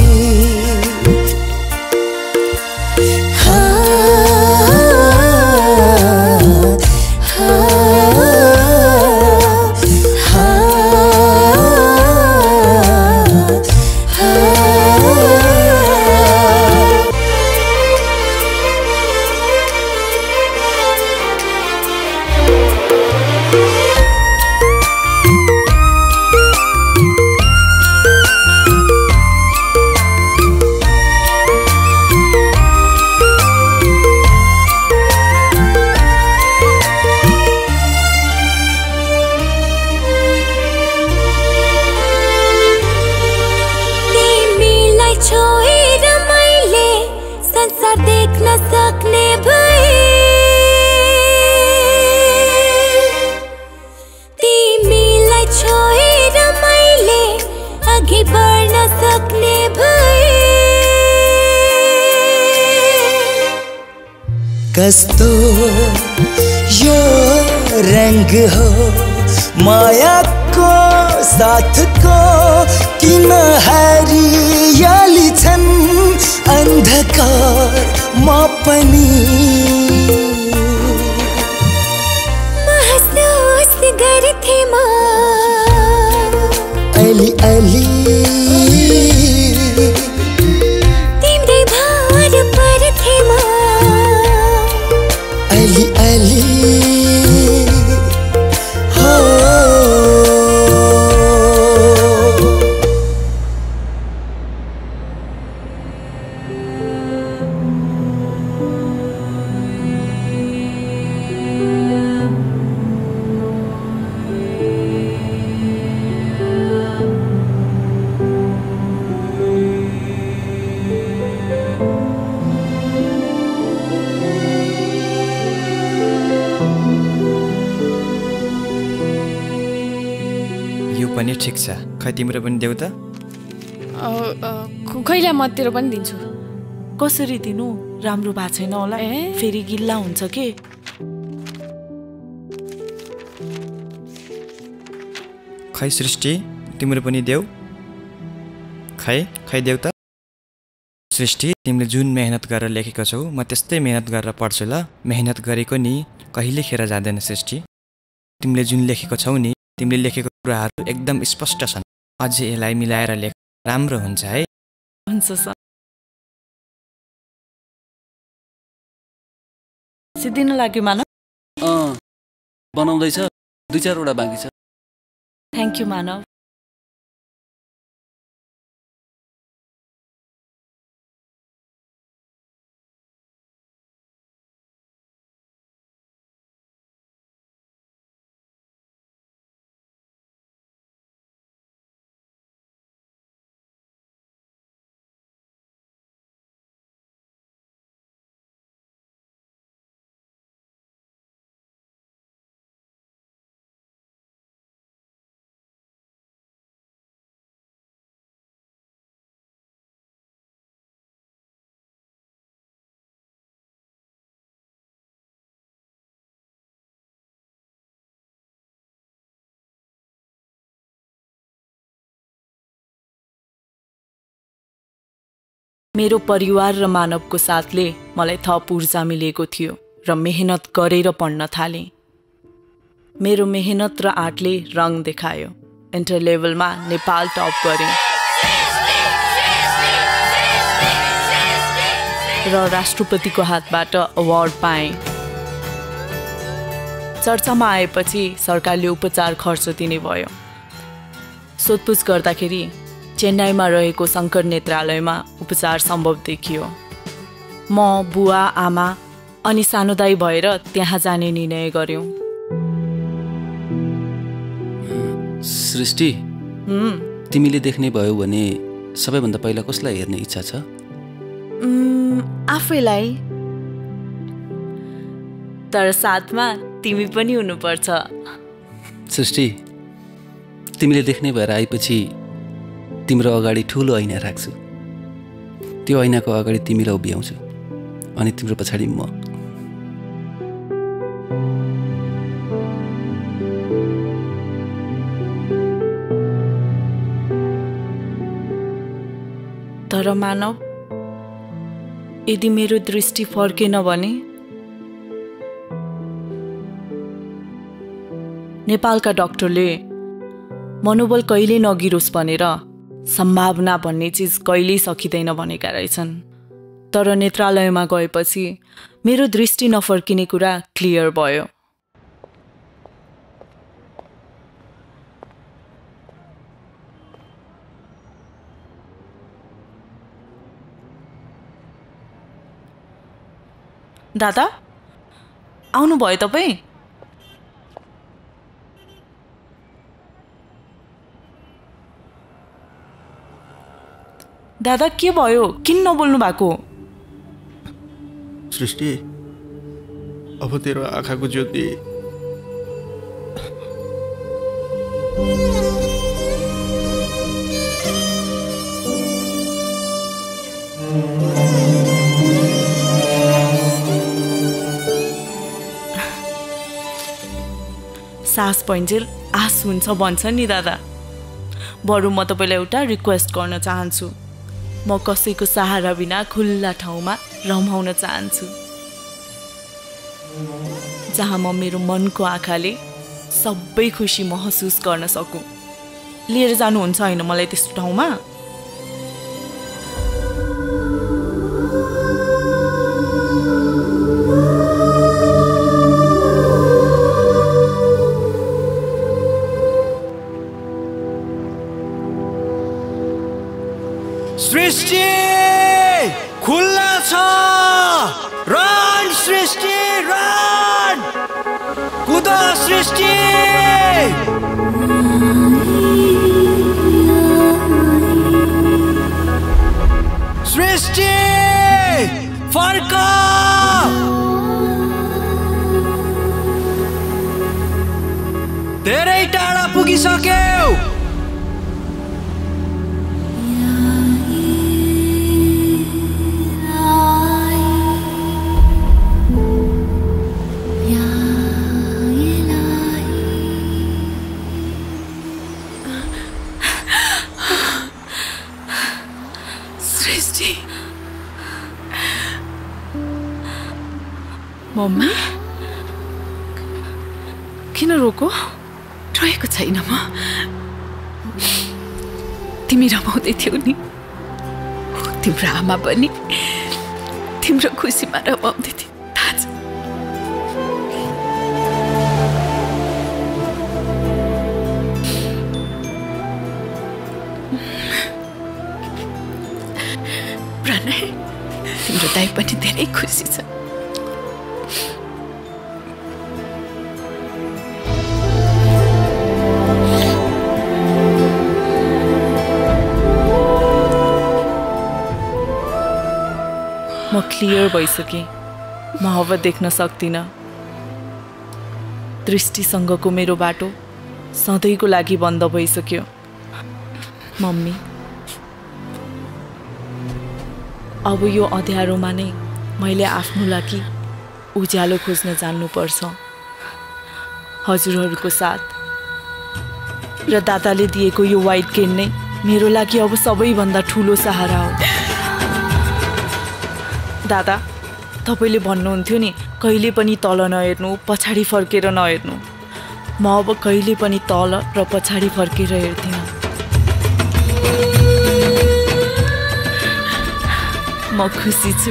Speaker 5: कस्तो यो रंग हो मायाको साथको किन हरियाली छन् अन्धकार म पनि महसुस गर्थे म अलि अलि तिम्रै भार पर्थे म अलि अलि हो
Speaker 7: पनि ठिक छ खै तिम्रो पनि देऊ त
Speaker 10: खैला म तेरो पनि दिन्छु
Speaker 3: कसरी दिनु राम्रो भएको छैन होला फेरि गिल्ला हुन्छ के
Speaker 7: खै सृष्टि तिम्रो पनि देऊ खै देऊ त सृष्टि तिमीले जुन मेहनत गरेर लेखेको छौ म त्यस्तै मेहनत गरेर पढ्छु ल मेहनत गरेको नि कहिले खेर जाँदैन सृष्टि तिमीले जुन लेखेको छौ नि तिमीले लेखेको कुराहरू एकदम स्पष्ट छन् अझै यसलाई मिलाएर लेख राम्रो हुन्छ है
Speaker 3: हुन्छ सर सिद्धिन लाग्यो मानव
Speaker 22: बनाउँदैछ 2-4 वटा बाँकी छ
Speaker 3: थ्यांक यू मानव मेरो परिवार र मानवको साथले मलाई थप ऊर्जा मिलेको थियो र मेहनत गरेर पढ्न थाले मेरो मेहनत र आँटले रङ देखायो इन्टर लेभलमा नेपाल टप गरे र राष्ट्रपतिको हातबाट अवार्ड पाए चर्चामा आएपछि सरकारले उपचार खर्च दिने भयो सोधपुछ गर्दाखेरि चेन्नईमा रहेको शङ्कर नेत्रालयमा उपचार सम्भव देखियो म बुवा आमा अनि सानो दाइ भएर त्यहाँ जाने निर्णय गर्यौं
Speaker 22: सृष्टि तिमीले देख्ने भयो भने सबैभन्दा पहिला कसलाई हेर्ने इच्छा छ
Speaker 3: आफैलाई तर साथमा तिमी पनि हुनुपर्छ
Speaker 22: सृष्टि तिमीले देख्ने भएर आएपछि तिम्रो अगाडि ठुलो ऐना राख्छु, त्यो ऐनाको अगाडि तिमीलाई उभियाउँछु अनि तिम्रो पछाडि म।
Speaker 3: तर मानव, यदि मेरो दृष्टि फर्केन भने नेपालका डाक्टरले मनोबल कहिले नगिरोस् भनेर सम्भावना भन्ने चिज कहिल्यै सकिँदैन भनेका रहेछन्। तर नेत्रालयमा गएपछि मेरो दृष्टि नफर्किने कुरा क्लियर भयो। दादा, आउनुभयो तपाईँ? दादा के भयो? किन नबोल्नु भएको?
Speaker 2: सृष्टि, अब तेरो आँखाको ज्योति
Speaker 3: सास पैन्जेल आस हुन्छ भन्छ नि दादा। बरु म तपाईँलाई एउटा रिक्वेस्ट गर्न चाहन्छु। म कसैको सहारा बिना खुल्ला ठाउँमा रमाउन चाहन्छु, जहाँ म मेरो मनको आँखाले सबै खुसी महसुस गर्न सकूँ। लिएर जानुहुन्छ होइन मलाई त्यस्तो ठाउँमा?
Speaker 7: सृष्टि खुल्ला छ, रन सृष्टि रन, कुद सृष्टि। सृष्टि फर्क, धेरै टाढा पुगिसक्यौ।
Speaker 6: मम्मी, किन रोको? रोएको छैन म। तिमी रमाउँदै थियौ नि, तिम्रो आमा पनि तिम्रो खुसीमा रमाउँदै थियो, थाहा छ? प्रणय, तिम्रो दाइ पनि धेरै खुसी छ।
Speaker 3: म क्लियर भइसकेँ, म अब देख्न सक्दिनँ। दृष्टिसँगको मेरो बाटो सधैँको लागि बन्द भइसक्यो। मम्मी, अब यो अँध्यारोमा नै मैले आफ्नो लागि उज्यालो खोज्न जान्नुपर्छ। हजुरहरूको साथ र दादाले दिएको यो व्हाइट केन नै मेरो लागि अब सबैभन्दा ठुलो सहारा हो। दादा, तपाईँले भन्नुहुन्थ्यो नि कहिले पनि तल नहेर्नु, पछाडि फर्केर नहेर्नु। म अब कहिले पनि तल र पछाडि फर्केर हेर्दिनँ। म खुसी छु।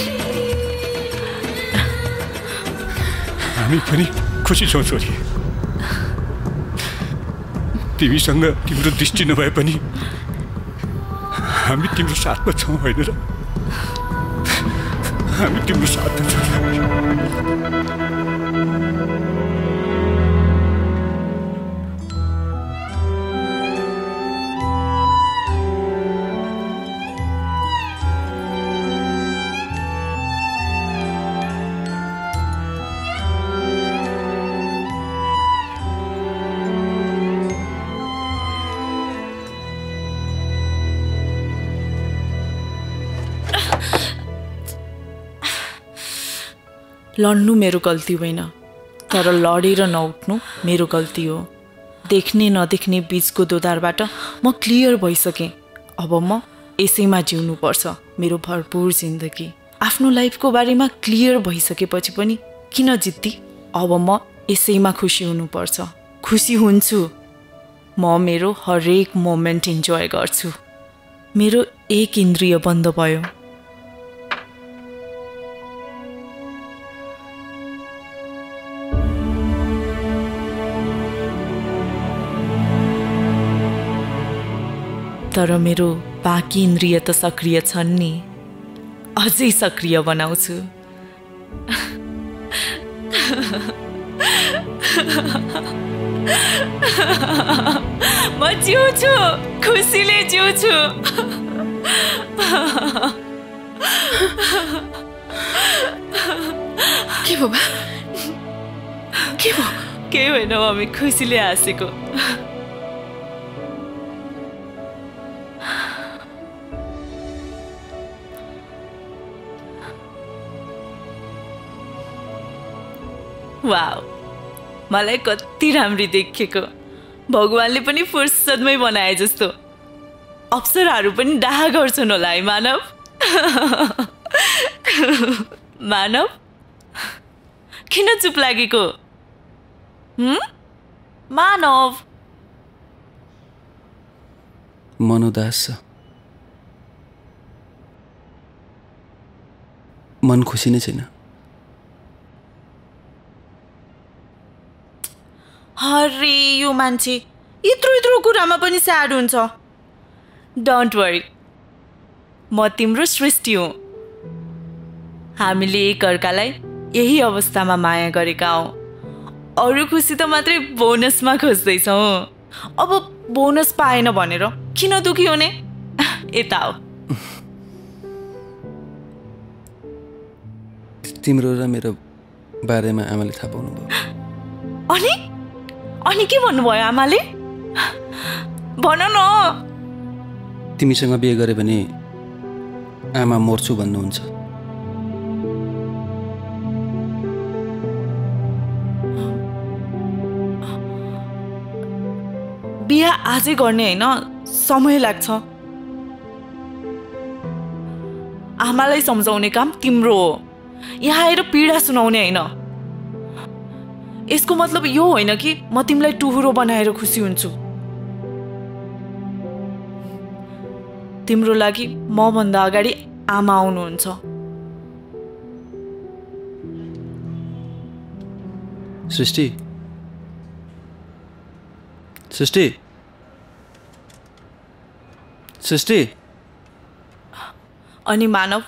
Speaker 21: हामी पनि खुसी छौँ छोरी। तिमीसँग तिम्रो दृष्टि नभए पनि हामी तिम्रो साथमा छौँ होइन र? हामी तिम्रो साथमा छौँ।
Speaker 3: लड्नु मेरो गल्ती होइन, तर लडेर नउठ्नु मेरो गल्ती हो। देख्ने नदेख्ने बीचको दोधारबाट म क्लियर भइसकेँ। अब म यसैमा जिउनुपर्छ मेरो भरपूर जिन्दगी। आफ्नो लाइफको बारेमा क्लियर भइसकेपछि पनि किन जित्ती? अब म यसैमा खुसी हुनुपर्छ। खुसी हुन्छु। म मेरो हरेक मोमेन्ट इन्जोय गर्छु। मेरो एक इन्द्रिय बन्द भयो। तर मेरो बाँकी इन्द्रिय त सक्रिय छन् नि, अझै सक्रिय बनाउँछु। म जिउँछु, खुसीले जिउँछु।
Speaker 6: के भयो बा? के भयो?
Speaker 3: केही होइन मम्मी, खुसीले हाँसेको। वाउ, मलाई कति राम्री देखेको। भगवानले पनि फुर्सदमै बनाए जस्तो। अप्सराहरू पनि डाहा गर्छन् होला है मानव? मानव किन चुप लागेको? मानव
Speaker 22: मन उदास छ, मन खुसी नै छैन।
Speaker 3: अरे यो मान्छे यत्रो कुरामा पनि स्याड हुन्छ। डोन्ट वरी, म तिम्रो सृष्टि हुँ। हामीले एकअर्कालाई यही अवस्थामा माया गरेका हौँ। अरू खुसी त मात्रै बोनसमा खोज्दैछौँ। अब बोनस पाएन भनेर किन दुखी हुने? यता हो।
Speaker 22: तिम्रो र मेरो बारेमा आमाले थाहा पाउनु भयो।
Speaker 3: अनि के भन्नुभयो आमाले? भन न।
Speaker 22: तिमीसँग बिहे गरे भने आमा मर्छु भन्नुहुन्छ।
Speaker 3: बिहा आजै गर्ने होइन, समय लाग्छ। आमालाई सम्झाउने काम तिम्रो हो, यहाँ आएर पीडा सुनाउने होइन। यसको मतलब यो होइन कि म तिमीलाई टुहुरो बनाएर खुसी हुन्छु। तिम्रो लागि म भन्दा अगाडि आमा आउनुहुन्छ।
Speaker 22: सृष्टि, सृष्टि, सृष्टि।
Speaker 3: अनि मानव,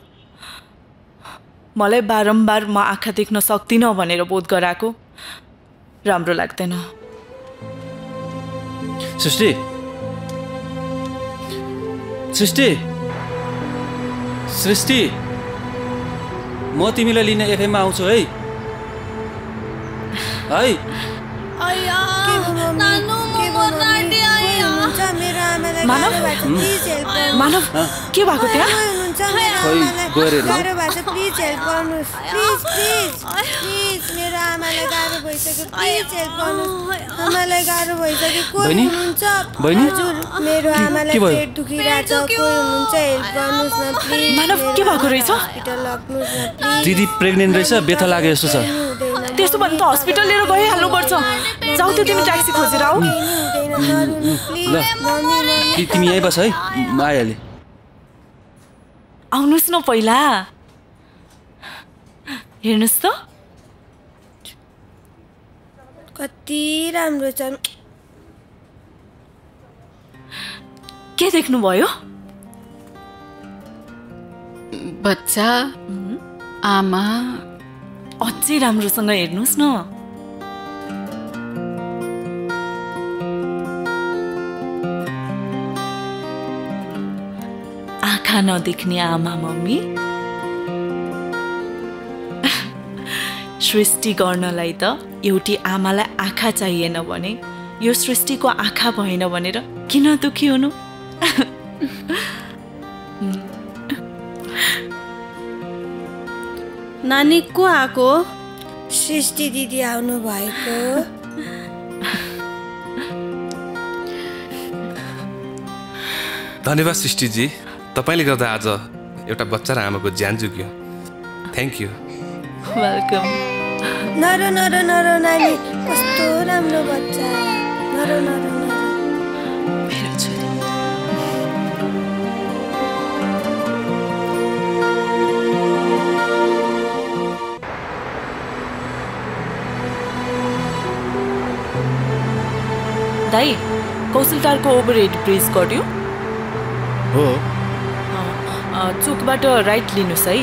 Speaker 3: मलाई बारम्बार म आँखा देख्न सक्दिनँ भनेर बोध गराएको राम्रो लाग्दैन।
Speaker 22: सृष्टि, सृष्टि, सृष्टि, म तिमीलाई लिन एफएममा आउँछु है।
Speaker 3: मानव के भएको त्यहाँ? मानव के भएको रहेछ?
Speaker 22: दिदी प्रेग्नेन्ट रहेछ, व्यथा लागे जस्तो छ।
Speaker 3: त्यसो भने त हस्पिटल लिएर गइहाल्नुपर्छ। जाऊ त तिमी ट्याक्सी खोजेर आऊ।
Speaker 22: ल तिमी यहीँ बस है, म आइहालेँ।
Speaker 3: आउनुहोस् न पहिला। हेर्नुहोस् त
Speaker 13: कति राम्रो छ।
Speaker 3: के देख्नुभयो?
Speaker 6: बच्चा, आमा।
Speaker 3: अझै राम्रोसँग हेर्नुहोस् न। आँखा नदेख्ने आमा मम्मी। सृष्टि गर्नलाई त एउटी आमालाई आँखा चाहिएन भने यो सृष्टिको आँखा भएन भनेर किन दुखी हुनु?
Speaker 13: नानी को आएको? सृष्टि दिदी आउनु भएको।
Speaker 14: धन्यवाद सृष्टिजी, तपाईँले गर्दा आज एउटा बच्चा र आमाको ज्यान जुग्यो। Thank you.
Speaker 3: वेलकम।
Speaker 13: नरो नरो नरो नानी, कस्तो राम्रो बच्चा। नरो नरो नरो।
Speaker 3: मेरो छोरी। दाई, कौशलटारको ओभरहेड ब्रिज गऱ्यो
Speaker 2: हो।
Speaker 3: चोकबाट राइट लिनुहोस् है।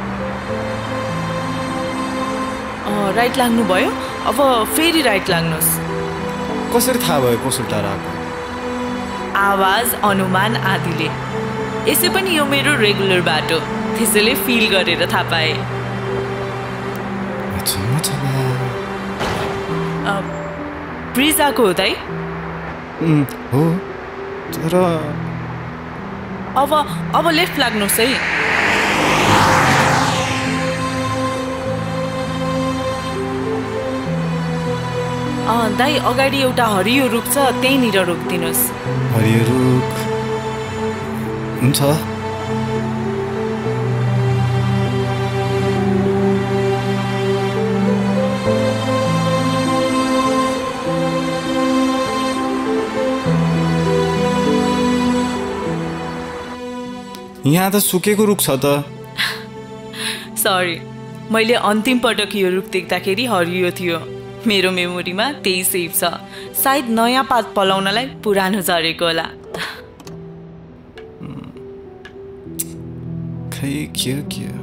Speaker 3: राइट लाग्नुभयो, अब फेरि राइट लाग्नुहोस्।
Speaker 2: कसरी थाहा भयो कौशलटार आएको?
Speaker 3: आवाज, अनुमान आदिले। यसै पनि यो मेरो रेगुलर बाटो, त्यसैले फिल गरेर थाहा पाएँ। ब्रिज आएको हो दाइ?
Speaker 2: हो, तर
Speaker 3: अब लेफ्ट लाग्नुहोस् है। दाइ, अगाडि एउटा हरियो रुख छ, त्यहीँनिर रोकिदिनुहोस्।
Speaker 2: हरियो रुख हुन्छ। यहाँ त सुकेको रुख छ त।
Speaker 3: सरी, मैले अन्तिम पटक यो रुख देख्दाखेरि हरियो थियो। मेरो मेमोरीमा त्यही सेभ छ। सायद नयाँ पात पलाउनलाई पुरानो झरेको होला।
Speaker 2: खै के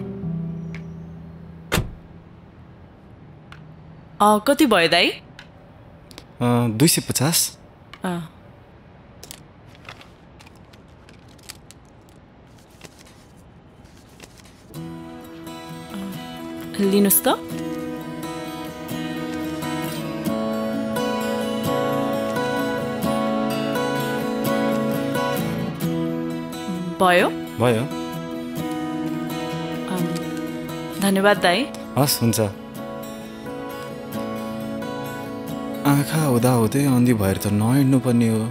Speaker 3: कति भयो दाइ?
Speaker 2: 250।
Speaker 3: लिनुहोस् त। भयो?
Speaker 2: भयो।
Speaker 3: धन्यवाद दाइ।
Speaker 2: हस्, हुन्छ। आँखा हुँदा हुँदै अन्धी भएर त नहिँड्नु पर्ने हो।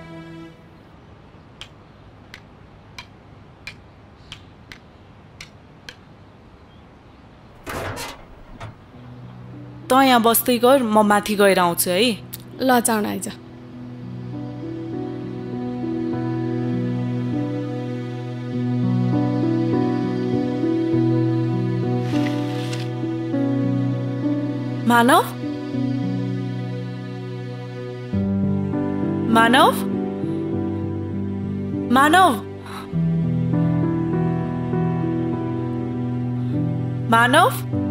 Speaker 3: त यहाँ बस्दै गर, म माथि गएर आउँछु है।
Speaker 10: ल चाउन आइज।
Speaker 3: मानव, मानव, मानव, मानव,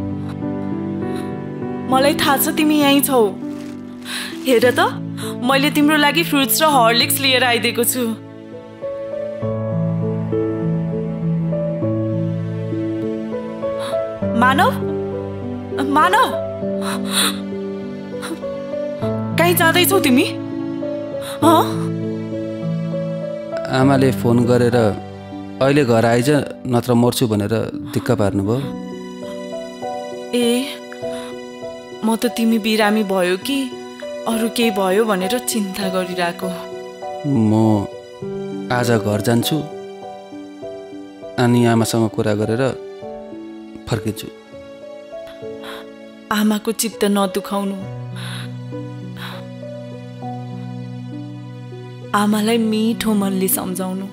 Speaker 3: मलाई थाहा छ तिमी यहीँ छौ। हेर त, मैले तिम्रो लागि फ्रुट्स र हर्लिक्स लिएर आइदिएको छु। मानव, मानव, कहीँ जाँदैछौ तिमी?
Speaker 22: आमाले फोन गरेर अहिले घर आइज नत्र मर्छु भनेर दिक्क पार्नुभयो।
Speaker 3: ए, म त तिमी बिरामी भयो कि अरू केही भयो भनेर चिन्ता गरिरहेको।
Speaker 22: म आज घर जान्छु अनि आमासँग कुरा गरेर फर्किन्छु।
Speaker 3: आमाको चित्त नदुखाउनु। आमालाई मिठो मनले सम्झाउनु।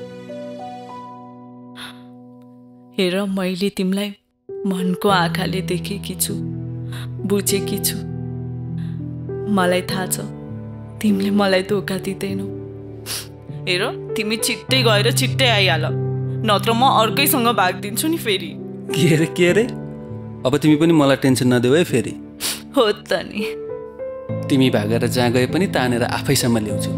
Speaker 3: हेर, मैले तिमीलाई मनको आँखाले देखेकी छु, बुझेकी छु। मलाई थाहा छ तिमीले मलाई धोका दिँदैनौ। हेर, तिमी छिट्टै गएर छिट्टै आइहाल, नत्र म अर्कैसँग भागिदिन्छु नि फेरि।
Speaker 22: के अरे? अब तिमी पनि मलाई टेन्सन नदेऊ है फेरि।
Speaker 3: हो त नि।
Speaker 22: तिमी भागेर जहाँ गए पनि तानेर आफैसम्म ल्याउँछु।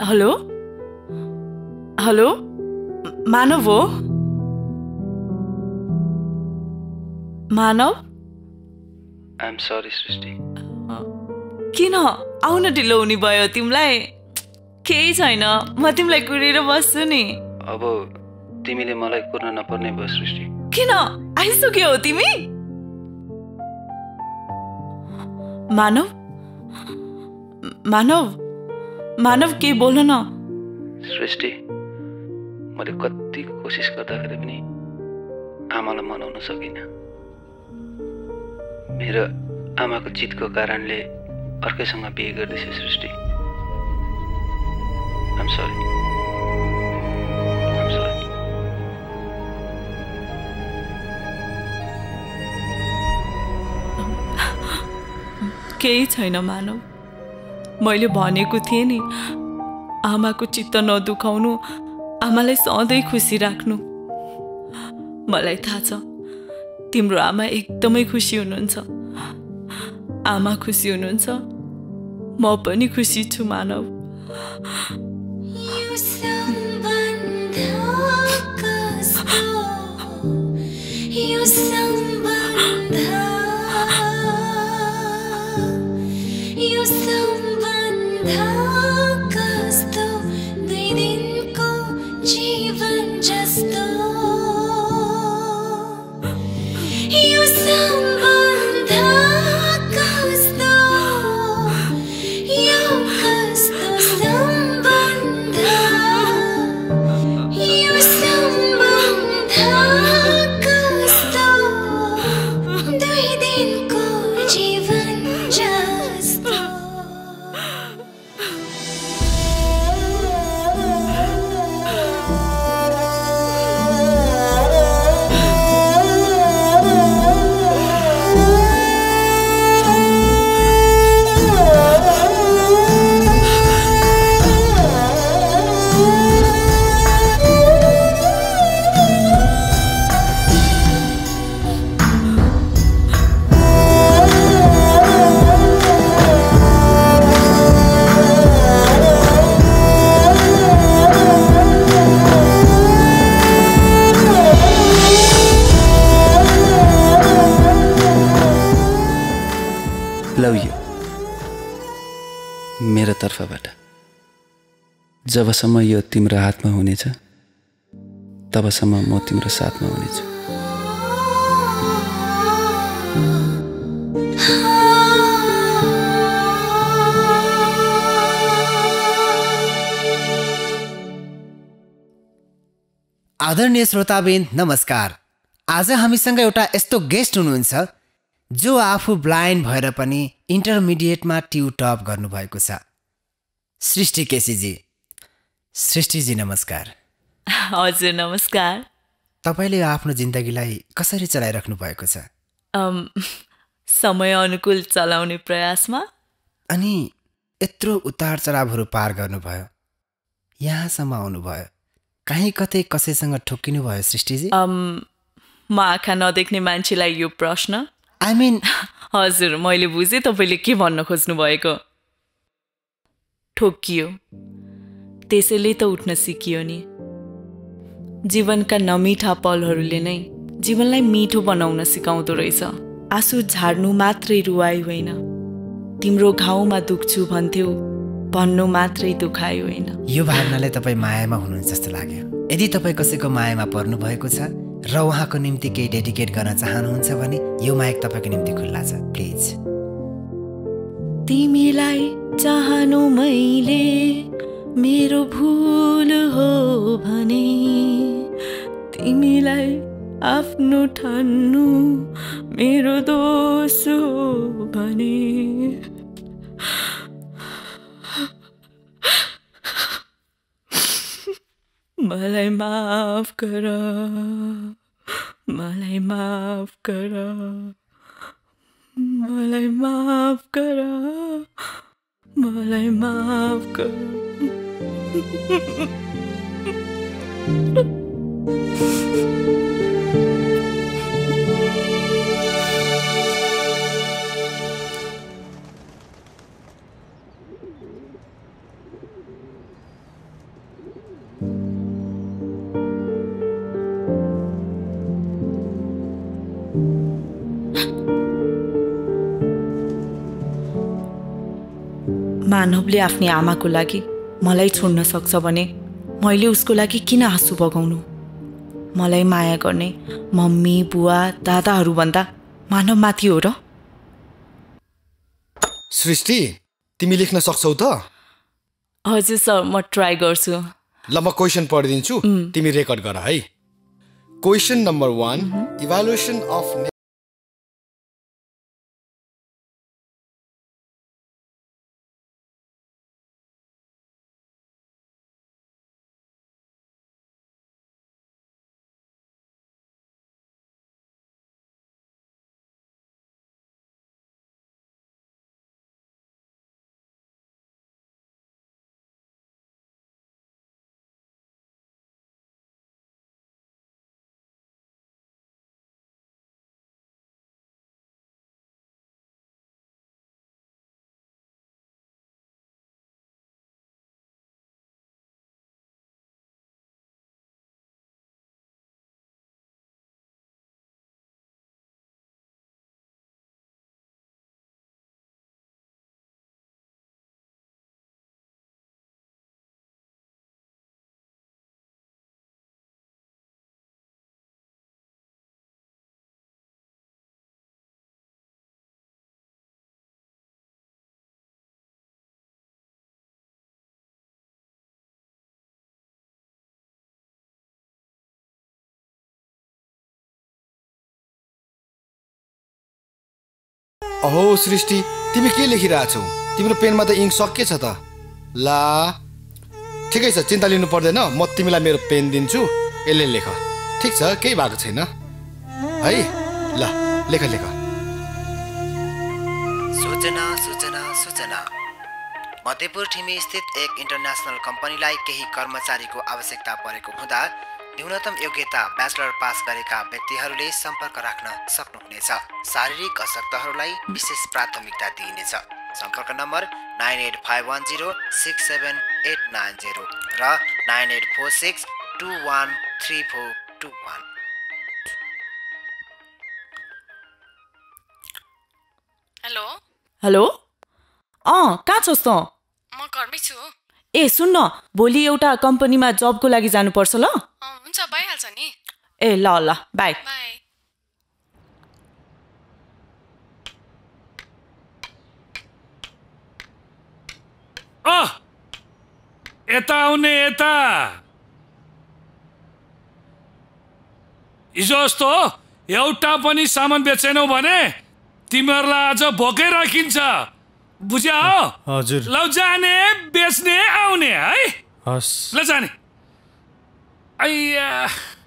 Speaker 3: हेलो हेलो मानव हो मानव
Speaker 22: आई एम सरी सृष्टि
Speaker 3: किन आउन ढिलो हुने भयो तिमीलाई केही छैन म तिमीलाई कुरेर बस्छु नि
Speaker 22: अब तिमीले मलाई कुर्न नपर्ने भयो सृष्टि
Speaker 3: किन आइसक्यो हो तिमी मानव मानव मानव के बोल न
Speaker 22: सृष्टि मैले कति कोसिस गर्दाखेरि पनि आमालाई मनाउन सकिनँ मेरो आमाको जितको कारणले अर्कैसँग बिहे गर्दैछ सृष्टि आइम सरी
Speaker 3: केही छैन मानव मैले भनेको थिएँ नि आमाको चित्त नदुखाउनु आमालाई सधैँ खुसी राख्नु मलाई थाहा छ तिम्रो आमा एकदमै खुसी हुनुहुन्छ आमा खुसी हुनुहुन्छ म पनि खुसी छु मानव
Speaker 22: लभ यु मेरो तर्फबाट जबसम्म यो तिम्रो हातमा हुनेछ तबसम्म म तिम्रो साथमा हुनेछु
Speaker 15: आदरणीय श्रोताबिन नमस्कार आज हामीसँग एउटा यस्तो गेस्ट हुनुहुन्छ जो आफू ब्लाइन्ड भएर पनि इन्टरमिडिएटमा ट्युटअप गर्नुभएको छ सृष्टि केसीजी सृष्टिजी नमस्कार
Speaker 3: हजुर नमस्कार
Speaker 15: तपाईले आफ्नो जिन्दगीलाई कसरी चलाइराख्नु भएको छ
Speaker 3: समय अनुकूल चलाउने प्रयासमा
Speaker 15: अनि यत्रो उतार चढावहरू पार गर्नुभयो यहाँसम्म आउनुभयो कहीँ कतै कसैसँग ठोक्किनु भयो सृष्टिजी
Speaker 3: म आँखा नदेख्ने मान्छेलाई यो प्रश्न
Speaker 15: आई मिन
Speaker 3: हजुर मैले बुझेँ तपाईँले के भन्न खोज्नु भएको ठोक्कियो त्यसैले त उठ्न सिकियो नि जीवनका नमिठा पलहरूले नै जीवनलाई मिठो बनाउन सिकाउँदो रहेछ आँसु झाड्नु मात्रै रुवाई होइन तिम्रो घाउमा दुख्छु भन्थ्यौ भन्नु मात्रै दुखायो होइन
Speaker 15: यो भावनाले तपाईँ मायामा हुनुहुन्छ जस्तो लाग्यो यदि तपाईँ कसैको मायामा पर्नु भएको छ र उहाँको निम्ति केही डेडिकेट गर्न चाहनुहुन्छ भने यो माइक तपाईँको निम्ति खुल्ला छ प्लिज
Speaker 3: तिमीलाई चाहनु मैले मेरो भुल हो भने तिमीलाई आफ्नो ठान्नु मेरो दोष हो भने मलाई माफ गर मलाई माफ गर मलाई माफ गर मलाई माफ गर मानवले आफ्नी आमाको लागि मलाई छोड्न सक्छ भने मैले उसको लागि किन आँसु बगाउनु? मलाई माया गर्ने मम्मी बुवा दादाहरूभन्दा मानव माथि हो र?
Speaker 20: सृष्टि तिमी लेख्न सक्छौ त?
Speaker 3: हजुर सर, म ट्राई गर्छु।
Speaker 20: ल म क्वेसन पढिदिन्छु, तिमी रेकर्ड गर है। क्वेसन नम्बर 1, इभ्यालुएसन अफ अहो सृष्टि तिमी के लेखिरहेछौ? तिम्रो पेनमा त इङ्क सकिएछ त। ला ठिकै छ, चिन्ता लिनु पर्दैन, म तिमीलाई मेरो पेन दिन्छु, यसले लेख। ठिक छ, केही भएको छैन है। ल लेख लेख।
Speaker 15: सूचना सूचना सूचना। मध्यपुर ठिमी स्थित एक इन्टरनेसनल कम्पनीलाई केही कर्मचारीको आवश्यकता परेको हुँदा न्यूनतम योग्यता ब्याचलर पास गरेका व्यक्तिहरूले सम्पर्क राख्न सक्नुहुनेछ। शारीरिक अशक्तहरूलाई विशेष प्राथमिकता दिइनेछ। सम्पर्क नम्बर 9851067890 र 9846213421।
Speaker 10: हेलो
Speaker 3: हेलो, कहाँ छस् त?
Speaker 10: म घरमै छु।
Speaker 3: ए सुन्न, भोलि एउटा कम्पनीमा जबको लागि जानुपर्छ ल?
Speaker 10: हुन्छ, भइहाल्छ नि।
Speaker 3: ए ल ल, बाई।
Speaker 8: यता आउने यता। हिजो जस्तो एउटा पनि सामान बेचेनौ भने तिमीहरूलाई आज भोकै राखिन्छ, बुझ्या हो?
Speaker 2: हजुर।
Speaker 8: ल जाने बेच्ने आउने है।
Speaker 2: हस्।
Speaker 8: ल जाने। आइया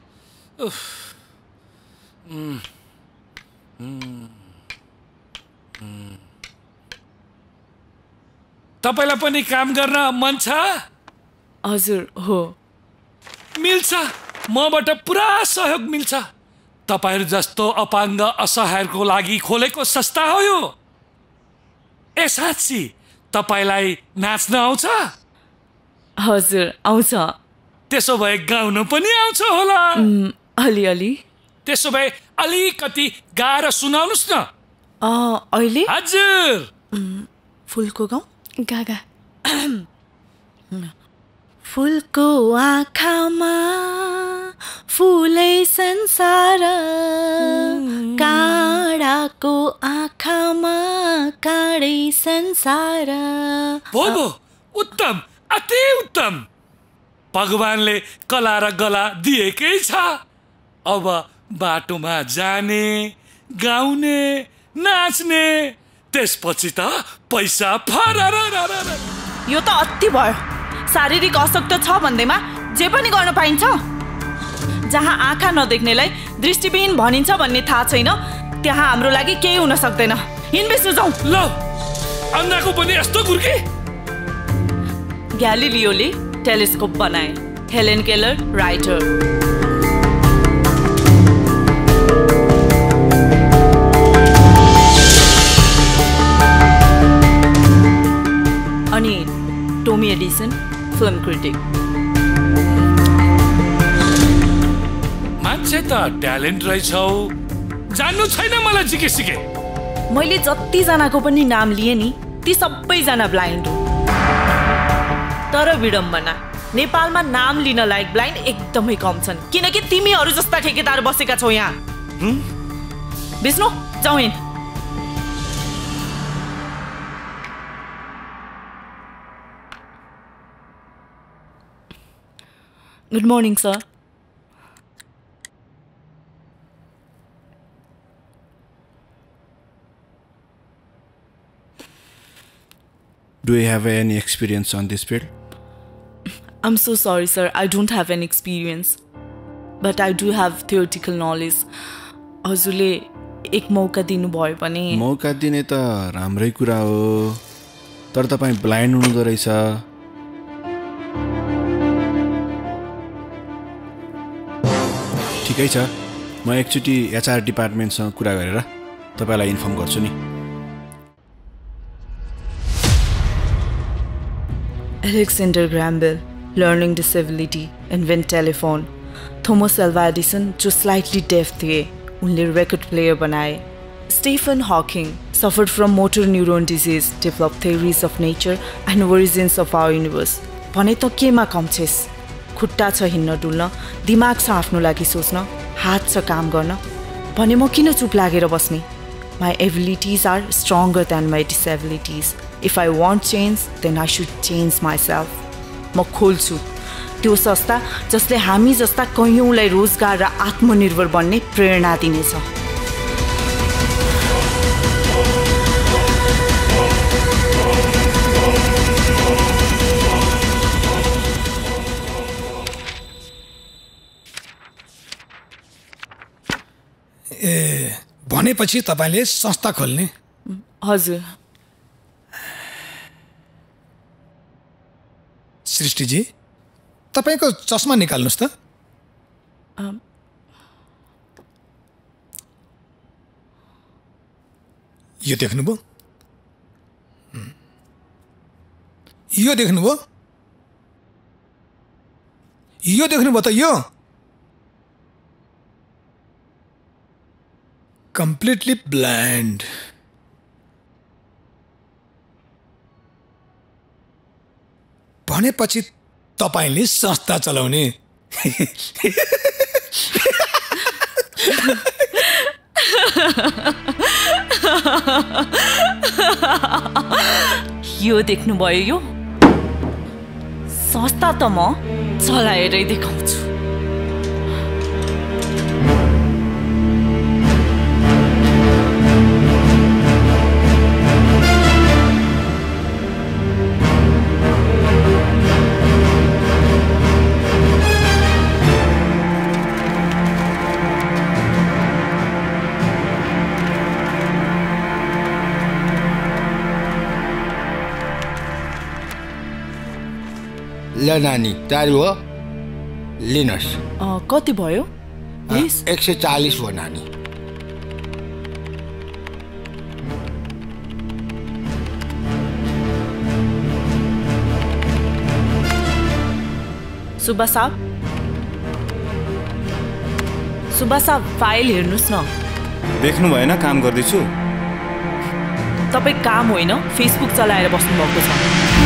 Speaker 8: तपाईलाई पनि काम गर्न मन छ?
Speaker 3: हजुर हो।
Speaker 8: मिल्छ, मबाट पुरा सहयोग मिल्छ। तपाईहरु जस्तो अपाङ्ग असहायको लागि खोलेको संस्था हो यो। ए साँच्ची तपाईलाई नाच्न आउँछ?
Speaker 3: हजुर आउँछ।
Speaker 8: त्यसो भए गाउन पनि आउँछ होला?
Speaker 3: अलिअलि।
Speaker 8: त्यसो भए अलिकति गाएर सुनाउनुस् न।
Speaker 3: अहिले?
Speaker 8: हजुर।
Speaker 3: फुलको गाउँ?
Speaker 10: गागा।
Speaker 3: फुलको आँखामा फुलै संसार, काँडाको आँखामा काँडै संसार।
Speaker 8: भो उत्तम, अति उत्तम। भगवानले कला र गला दिएकै छ। अब बाटोमा जाने, गाउने, नाच्ने, त्यसपछि त पैसा फरर।
Speaker 3: यो त अति भयो। शारीरिक अशक्त छ भन्दैमा जे पनि गर्न पाइन्छ? जहाँ आँखा नदेख्नेलाई दृष्टिविहीन भनिन्छ भन्ने थाहा छैन, त्यहाँ हाम्रो लागि केही हुन सक्दैन। हिँड बेच्नु जाउँ।
Speaker 8: ल अन्धाको पनि यस्तो गुर्की?
Speaker 3: ग्यालिलियोले टेलिस्कोप बनाए। Helen Keller, writer. अनि टोमी एडिसन, फिल्म क्रिटिक।
Speaker 8: मान्छे त ट्यालेन्ट रहेछौ, जान्नु छैन मलाई जिके सिके।
Speaker 3: मैले जतिजनाको पनि नाम लिए नि, ती सबैजना ब्लाइन्ड हो। तर विडम्बना नेपालमा नाम लिन लायक ब्लाइन्ड एकदमै कम छन् किनकि तिमीहरू जस्ता ठेकेदार बसेका छौ यहाँ विष्णु जाऊ in good morning sir
Speaker 22: Do you have any experience on this field?
Speaker 3: I'm so sorry, sir. I don't have any experience. But I do have theoretical knowledge. हजुरले एक मौका दिनुभयो भने
Speaker 22: मौका दिने त राम्रै कुरा हो तर तपाईँ ब्लाइन्ड हुनुहुँदो रहेछ ठिकै छ म एकचोटि HR डिपार्टमेन्टसँग कुरा गरेर तपाईँलाई इन्फर्म गर्छु नि
Speaker 3: Alexander Graham Bell, learning disability, invent telephone. Thomas Alva Edison, जो slightly deaf थे, उनले record player बनाए. Stephen Hawking suffered from motor neuron disease, developed theories of nature and origins of our universe. भने त केमा कम छेस? खुट्टा छ हिँड्न डुल्न, दिमाग छ आफ्नो लागि सोच्न, हात छ काम गर्न. भने म किन चुप लागेर बस्ने? My abilities are stronger than my disabilities. If I want change, then I should change myself. म खोल्छु त्यो संस्था जसले हामी जस्ता कयौंलाई रोजगार र आत्मनिर्भर बन्ने प्रेरणा दिनेछ
Speaker 1: भनेपछि तपाईले संस्था खोल्ने
Speaker 3: हजुर
Speaker 1: सृष्टिजी तपाईको चस्मा निकाल्नुस् त यो देख्नुभयो यो देख्नुभयो यो देख्नुभयो त यो कम्प्लिटली ब्लाइन्ड भनेपछि तपाईले संस्था चलाउने
Speaker 3: यो देख्नुभयो यो संस्था त म चलाएरै देखाउँछु
Speaker 20: ल नानी तयारी हो लिनुहोस्
Speaker 3: कति भयो
Speaker 20: 140 हो नानी
Speaker 3: सुब्बा साहब फाइल हेर्नुस् न
Speaker 16: देख्नु भएन काम गर्दैछु
Speaker 3: तपाई काम होइन फेसबुक चलाएर बस्नु भएको छ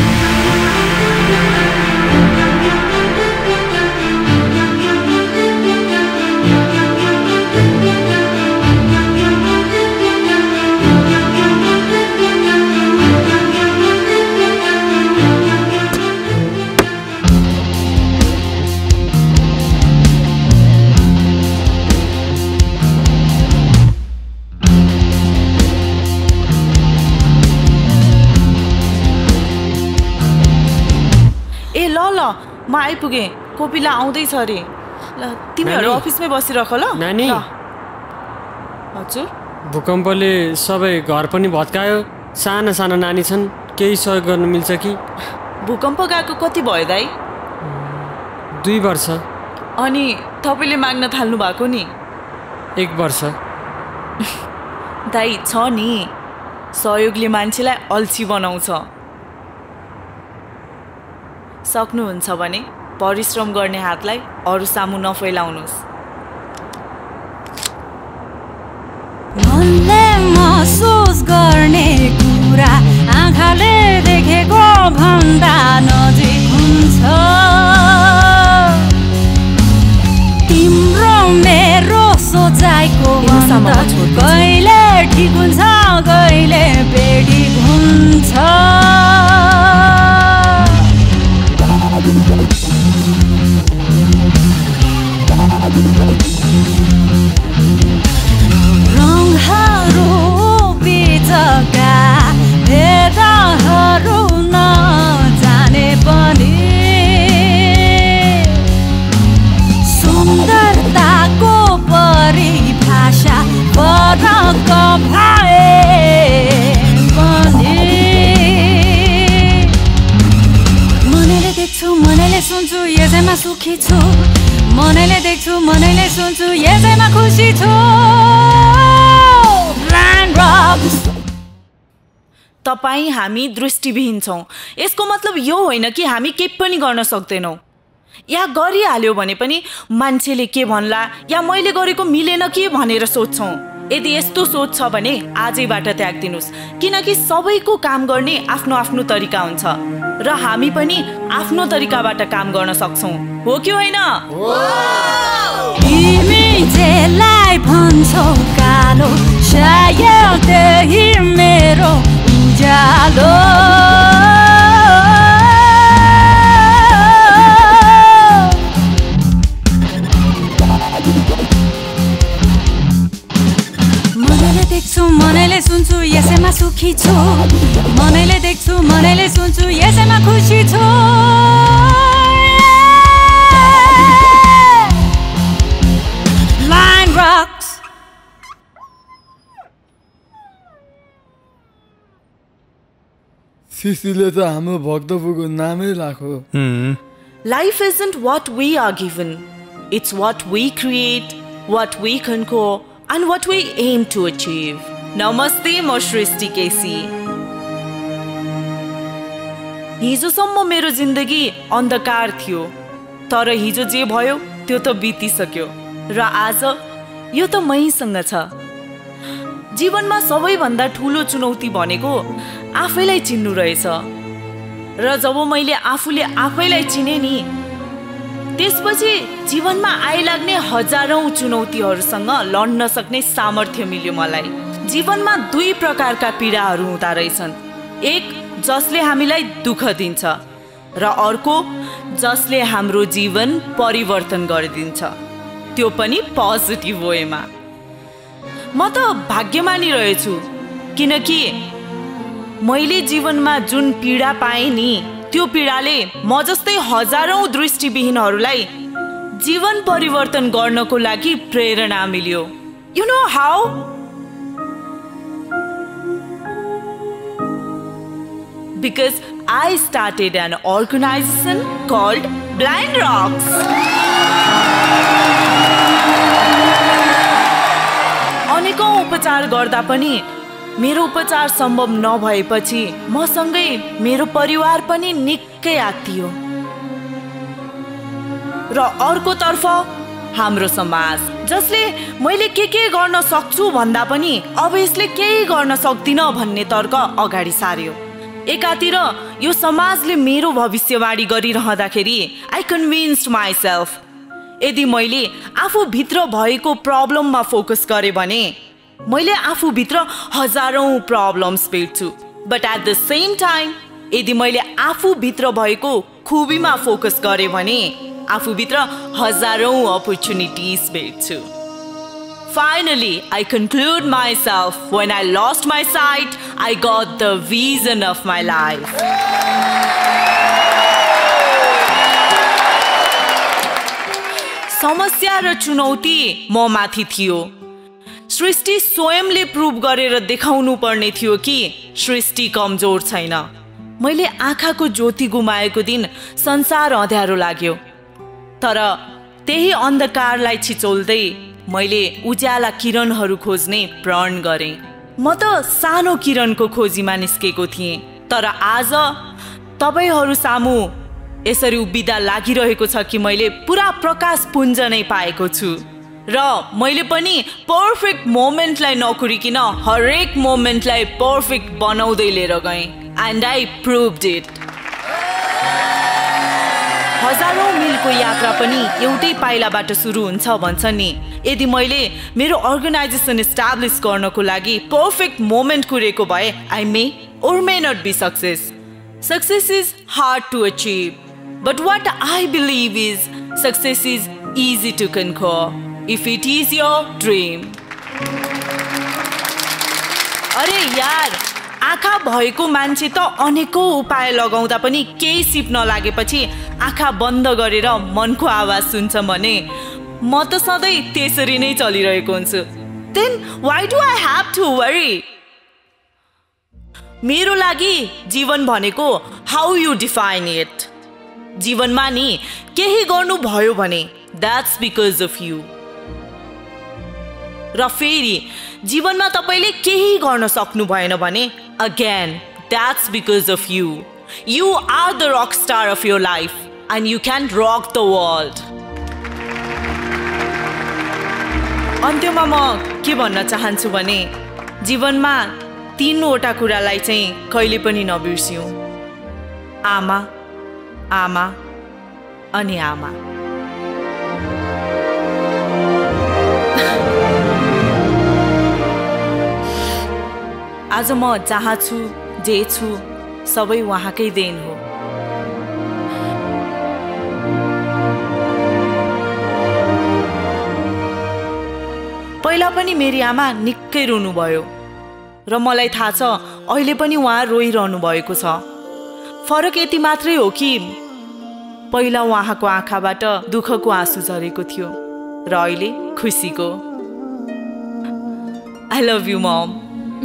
Speaker 3: म आइपुगे कोपिला आउँदैछ अरे ल तिमीहरू अफिसमै बसिरख ल
Speaker 11: नानी
Speaker 3: हजुर
Speaker 11: भूकम्पले सबै घर पनि भत्कायो साना साना नानी छन् केही सहयोग गर्न मिल्छ कि
Speaker 3: भूकम्प गएको कति भयो दाइ
Speaker 11: 2 वर्ष
Speaker 3: अनि तपाईले माग्न थाल्नु भएको नि
Speaker 11: 1 वर्ष
Speaker 3: दाइ छ नि सहयोगले मान्छेलाई अल्छी बनाउँछ सक्नुहुन्छ भने परिश्रम गर्ने हातलाई अरु सामु नफैलाउनुस्
Speaker 5: मनले महसुस गर्ने कुरा आँखाले देखेको भन्दा नजिक रक भए पनि मनैले देख्छु मनैले सुन्छु यसैमा सुखी छु मनैले देख्छु मनैले सुन्छु यसैमा खुसी छु ब्लाइन्ड रक्स
Speaker 3: तपाईँ हामी दृष्टिविहीन छौँ यसको मतलब यो होइन कि हामी केही पनि गर्न सक्दैनौँ या गरिहाल्यो भने पनि मान्छेले के भन्ला या मैले गरेको मिलेन के भनेर सोच्छौँ यदि यस्तो सोच छ भने आजैबाट त्याग्दिनुस् किनकि सबैको काम गर्ने आफ्नो आफ्नो तरिका हुन्छ र हामी पनि आफ्नो तरिकाबाट काम गर्न सक्छौँ हो कि होइन
Speaker 5: तिमी जेलाई भन्छौ कालो सायद त्यही मेरो उज्यालो मनैले देख्छु मनैले सुन्छु यसैमा सुखी छु मनैले देख्छु मनैले सुन्छु यसैमा खुसी छु Blind Rocks
Speaker 17: सिसीले त हाम्रो भक्तपुरको नामै राखो
Speaker 3: Life isn't what we are given. It's what we create, what we conquer, and what we aim to achieve. Namaste, म सृष्टि केसी। हिजोसम्म मेरो जिन्दगी अन्धकार थियो तर हिजो जे भयो त्यो त बितिसक्यो र आज यो त मसँग छ जीवनमा सबैभन्दा ठुलो चुनौती भनेको आफैलाई चिन्नु रहेछ र जब मैले आफूले आफैलाई चिने नि त्यसपछि जीवनमा आइलाग्ने हजारौं चुनौतीहरूसँग लड्न सक्ने सामर्थ्य मिल्यो मलाई जीवनमा दुई प्रकारका पीडाहरू हुँदा रहेछन् एक जसले हामीलाई दुःख दिन्छ र अर्को जसले हाम्रो जीवन परिवर्तन गरिदिन्छ त्यो पनि पोजिटिभ वेमा म त भाग्यमानी रहेछु किनकि मैले जीवनमा जुन पीडा पाएँ नि त्यो पीडाले म जस्तै हजारौं दृष्टिविहीनहरूलाई जीवन परिवर्तन गर्नको लागि प्रेरणा मिल्यो you know how because I started an organization called Blind Rocks. अनेकौं उपचार गर्दा पनि मेरो उपचार सम्भव नभएपछि मसँगै मेरो परिवार पनि निकै आत्तियो र अर्कोतर्फ हाम्रो समाज जसले मैले के गर्न सक्छु भन्दा पनि अब यसले केही गर्न सक्दिन भन्ने तर्क अगाडि सार्यो एकातिर यो समाजले मेरो भविष्यवाणी गरिरहँदाखेरि आई कन्भिन्स्ड माइसेल्फ यदि मैले आफू भित्र भएको प्रब्लममा फोकस गरे भने मैले आफू भित्र हजारौं प्रब्लम्स भेट्छु but at the same time यदि मैले आफू भित्र भएको खुबीमा फोकस गरे भने आफू भित्र हजारौं अपर्चुनिटीज भेट्छु Finally, I conclude myself when I lost my sight, I got the vision of my life. समस्या र चुनौती म माथि थियो सृष्टि स्वयंले प्रुभ गरेर देखाउनु पर्ने थियो कि सृष्टि कमजोर छैन मैले आँखाको ज्योति गुमाएको दिन संसार अँध्यारो लाग्यो तर त्यही अन्धकारलाई छिचोल्दै मैले उज्याला किरणहरू खोज्ने प्रण गरेँ म त सानो किरणको खोजीमा निस्केको थिएँ तर आज तपाईहरू सामु यसरी उभिदा लागिरहेको छ कि मैले पुरा प्रकाश पुञ्ज नै पाएको छु र मैले पनि पर्फेक्ट मोमेन्टलाई नकुरिकिन हरेक मोमेन्टलाई पर्फेक्ट बनाउँदै लिएर गएँ एन्ड आई प्रुभड इट हजारौं मिलको यात्रा पनि एउटै पाइलाबाट सुरु हुन्छ भन्छ नि यदि मैले मेरो अर्गनाइजेसन एस्टाब्लिश गर्नको लागि पर्फेक्ट मोमेन्ट कुरेको भए I may or may not be success. Success is hard to achieve, but what I believe is success is easy to conquer if it is your dream. अरे यार आँखा भएको मान्छे त अनेकौं उपाय लगाउँदा पनि केही सिप नलागेपछि आँखा बन्द गरेर मनको आवाज सुन्छ भने म त सधैँ त्यसरी नै चलिरहेको हुन्छु then why do I have to worry? मेरो लागि जीवन भनेको how you define it. जीवनमा नि केही गर्नु भयो भने that's because of you. र फेरि जीवनमा तपाईले केही गर्न सक्नु भएन भने again that's because of you. You are the rock star of your life and you can rock the world. अन्त्यमा म के भन्न चाहन्छु भने जीवनमा तीनवटा कुरालाई चाहिँ कहिले पनि नबिर्सियौं. आमा, आमा अनि आमा. आज म जहाँ छु जे छु सबै उहाँकै देन हो. पहिला पनि मेरी आमा निकै रोनु भयो र मलाई थाहा छ अहिले पनि उहाँ रोइरहनु भएको छ. फरक यति मात्रै हो कि पहिला उहाँको आँखाबाट दुःखको आँसु झरेको थियो र अहिले खुसीको. I love you, Mom.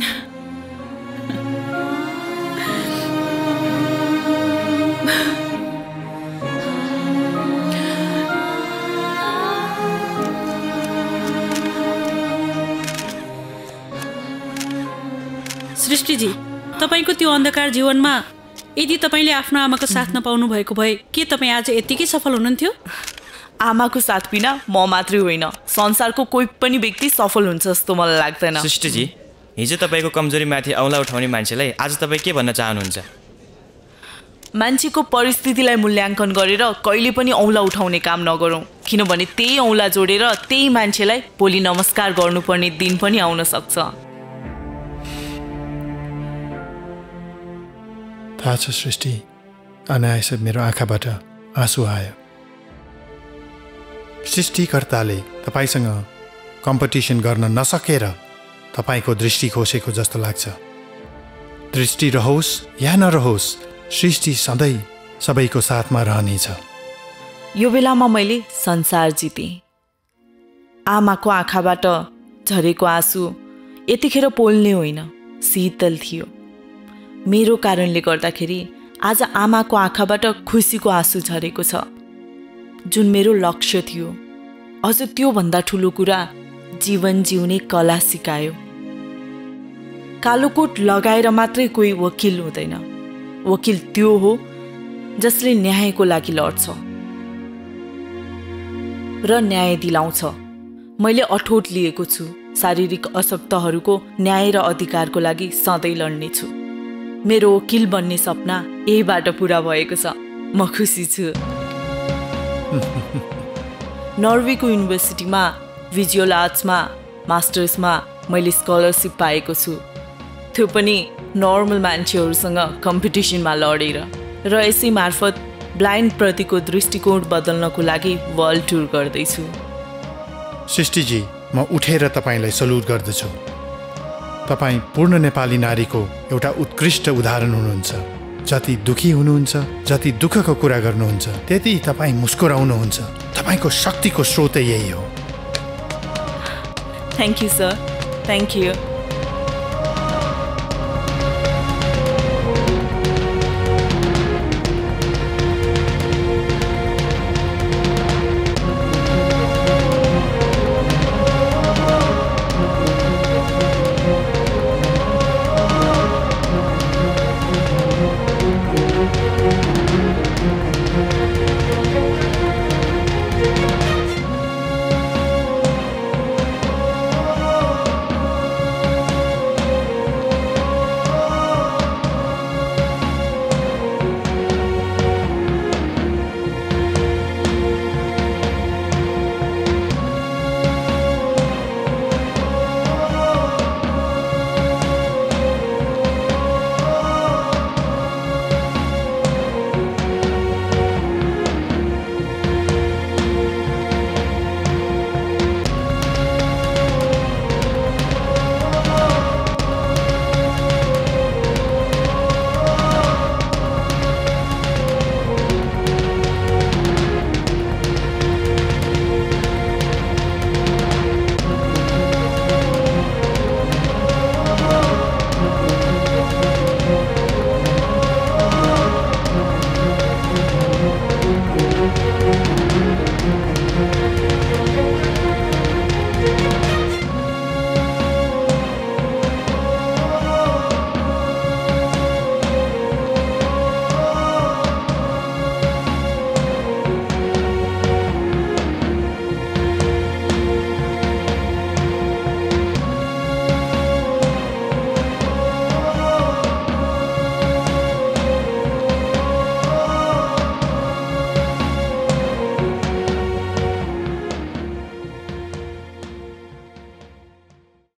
Speaker 4: सृष्टिजी, तपाईको त्यो अन्धकार जीवनमा यदि तपाईले आफ्नो आमाको साथ नपाउनु भएको भए के तपाई आज यतिकै सफल हुनुहुन्थ्यो?
Speaker 3: आमाको साथ बिना म मात्रै होइन, संसारको कोही पनि व्यक्ति सफल हुन्छ जस्तो मलाई लाग्दैन.
Speaker 7: सृष्टिजी, हिजो तपाईको कमजोरीमाथि औँला उठाउने मान्छेलाई आज तपाई के भन्न चाहनुहुन्छ?
Speaker 3: मान्छेको परिस्थितिलाई मूल्याङ्कन गरेर कहिले पनि औँला उठाउने काम नगरौँ, किनभने त्यही औँला जोडेर त्यही मान्छेलाई भोलि नमस्कार गर्नुपर्ने दिन पनि आउन सक्छ.
Speaker 2: थाहा छ सृष्टि, अनायास मेरो आँखाबाट आँसु आयो. सृष्टिकर्ताले तपाईसँग कम्पिटिसन गर्न नसकेर तपाईको दृष्टि खोसेको जस्तो लाग्छ. दृष्टि रहोस् या नरहोस्, सृष्टि सधैँ सबैको साथमा रहनेछ.
Speaker 3: यो बेलामा मैले संसार जितेँ. आमाको आँखाबाट झरेको आँसु यतिखेर पोल्ने होइन, शीतल थियो. मेरो कारणले गर्दाखेरि आज आमाको आँखाबाट खुसीको आँसु झरेको छ, जुन मेरो लक्ष्य थियो. अझ त्योभन्दा ठुलो कुरा जीवन जिउने कला सिकायो. कालो कोट लगाएर मात्रै कोही वकिल हुँदैन. वकिल त्यो हो जसले न्यायको लागि लड्छ र न्याय दिलाउँछ. मैले अठोट लिएको छु, शारीरिक अशक्तहरूको न्याय र अधिकारको लागि सधैँ लड्नेछु. मेरो वकिल बन्ने सपना यहीबाट पुरा भएको छ. म खुसी छु. नर्वेको युनिभर्सिटीमा भिजुअल आर्ट्समा मास्टर्समा मैले स्कलरसिप पाएको छु, त्यो पनि नर्मल मान्छेहरूसँग कम्पिटिसनमा लडेर. र यसै मार्फत ब्लाइन्ड प्रतिको दृष्टिकोण बदल्नको लागि वर्ल्ड टुर गर्दैछु.
Speaker 2: सृष्टिजी, म उठेर तपाईलाई सल्युट गर्दछु. तपाईँ पूर्ण नेपाली नारीको एउटा उत्कृष्ट उदाहरण हुनुहुन्छ. जति दुखी हुनुहुन्छ, जति दुःखको कुरा गर्नुहुन्छ, त्यति तपाईँ मुस्कुराउनुहुन्छ. तपाईको शक्तिको स्रोत यही हो.
Speaker 3: Thank you sir. Thank you.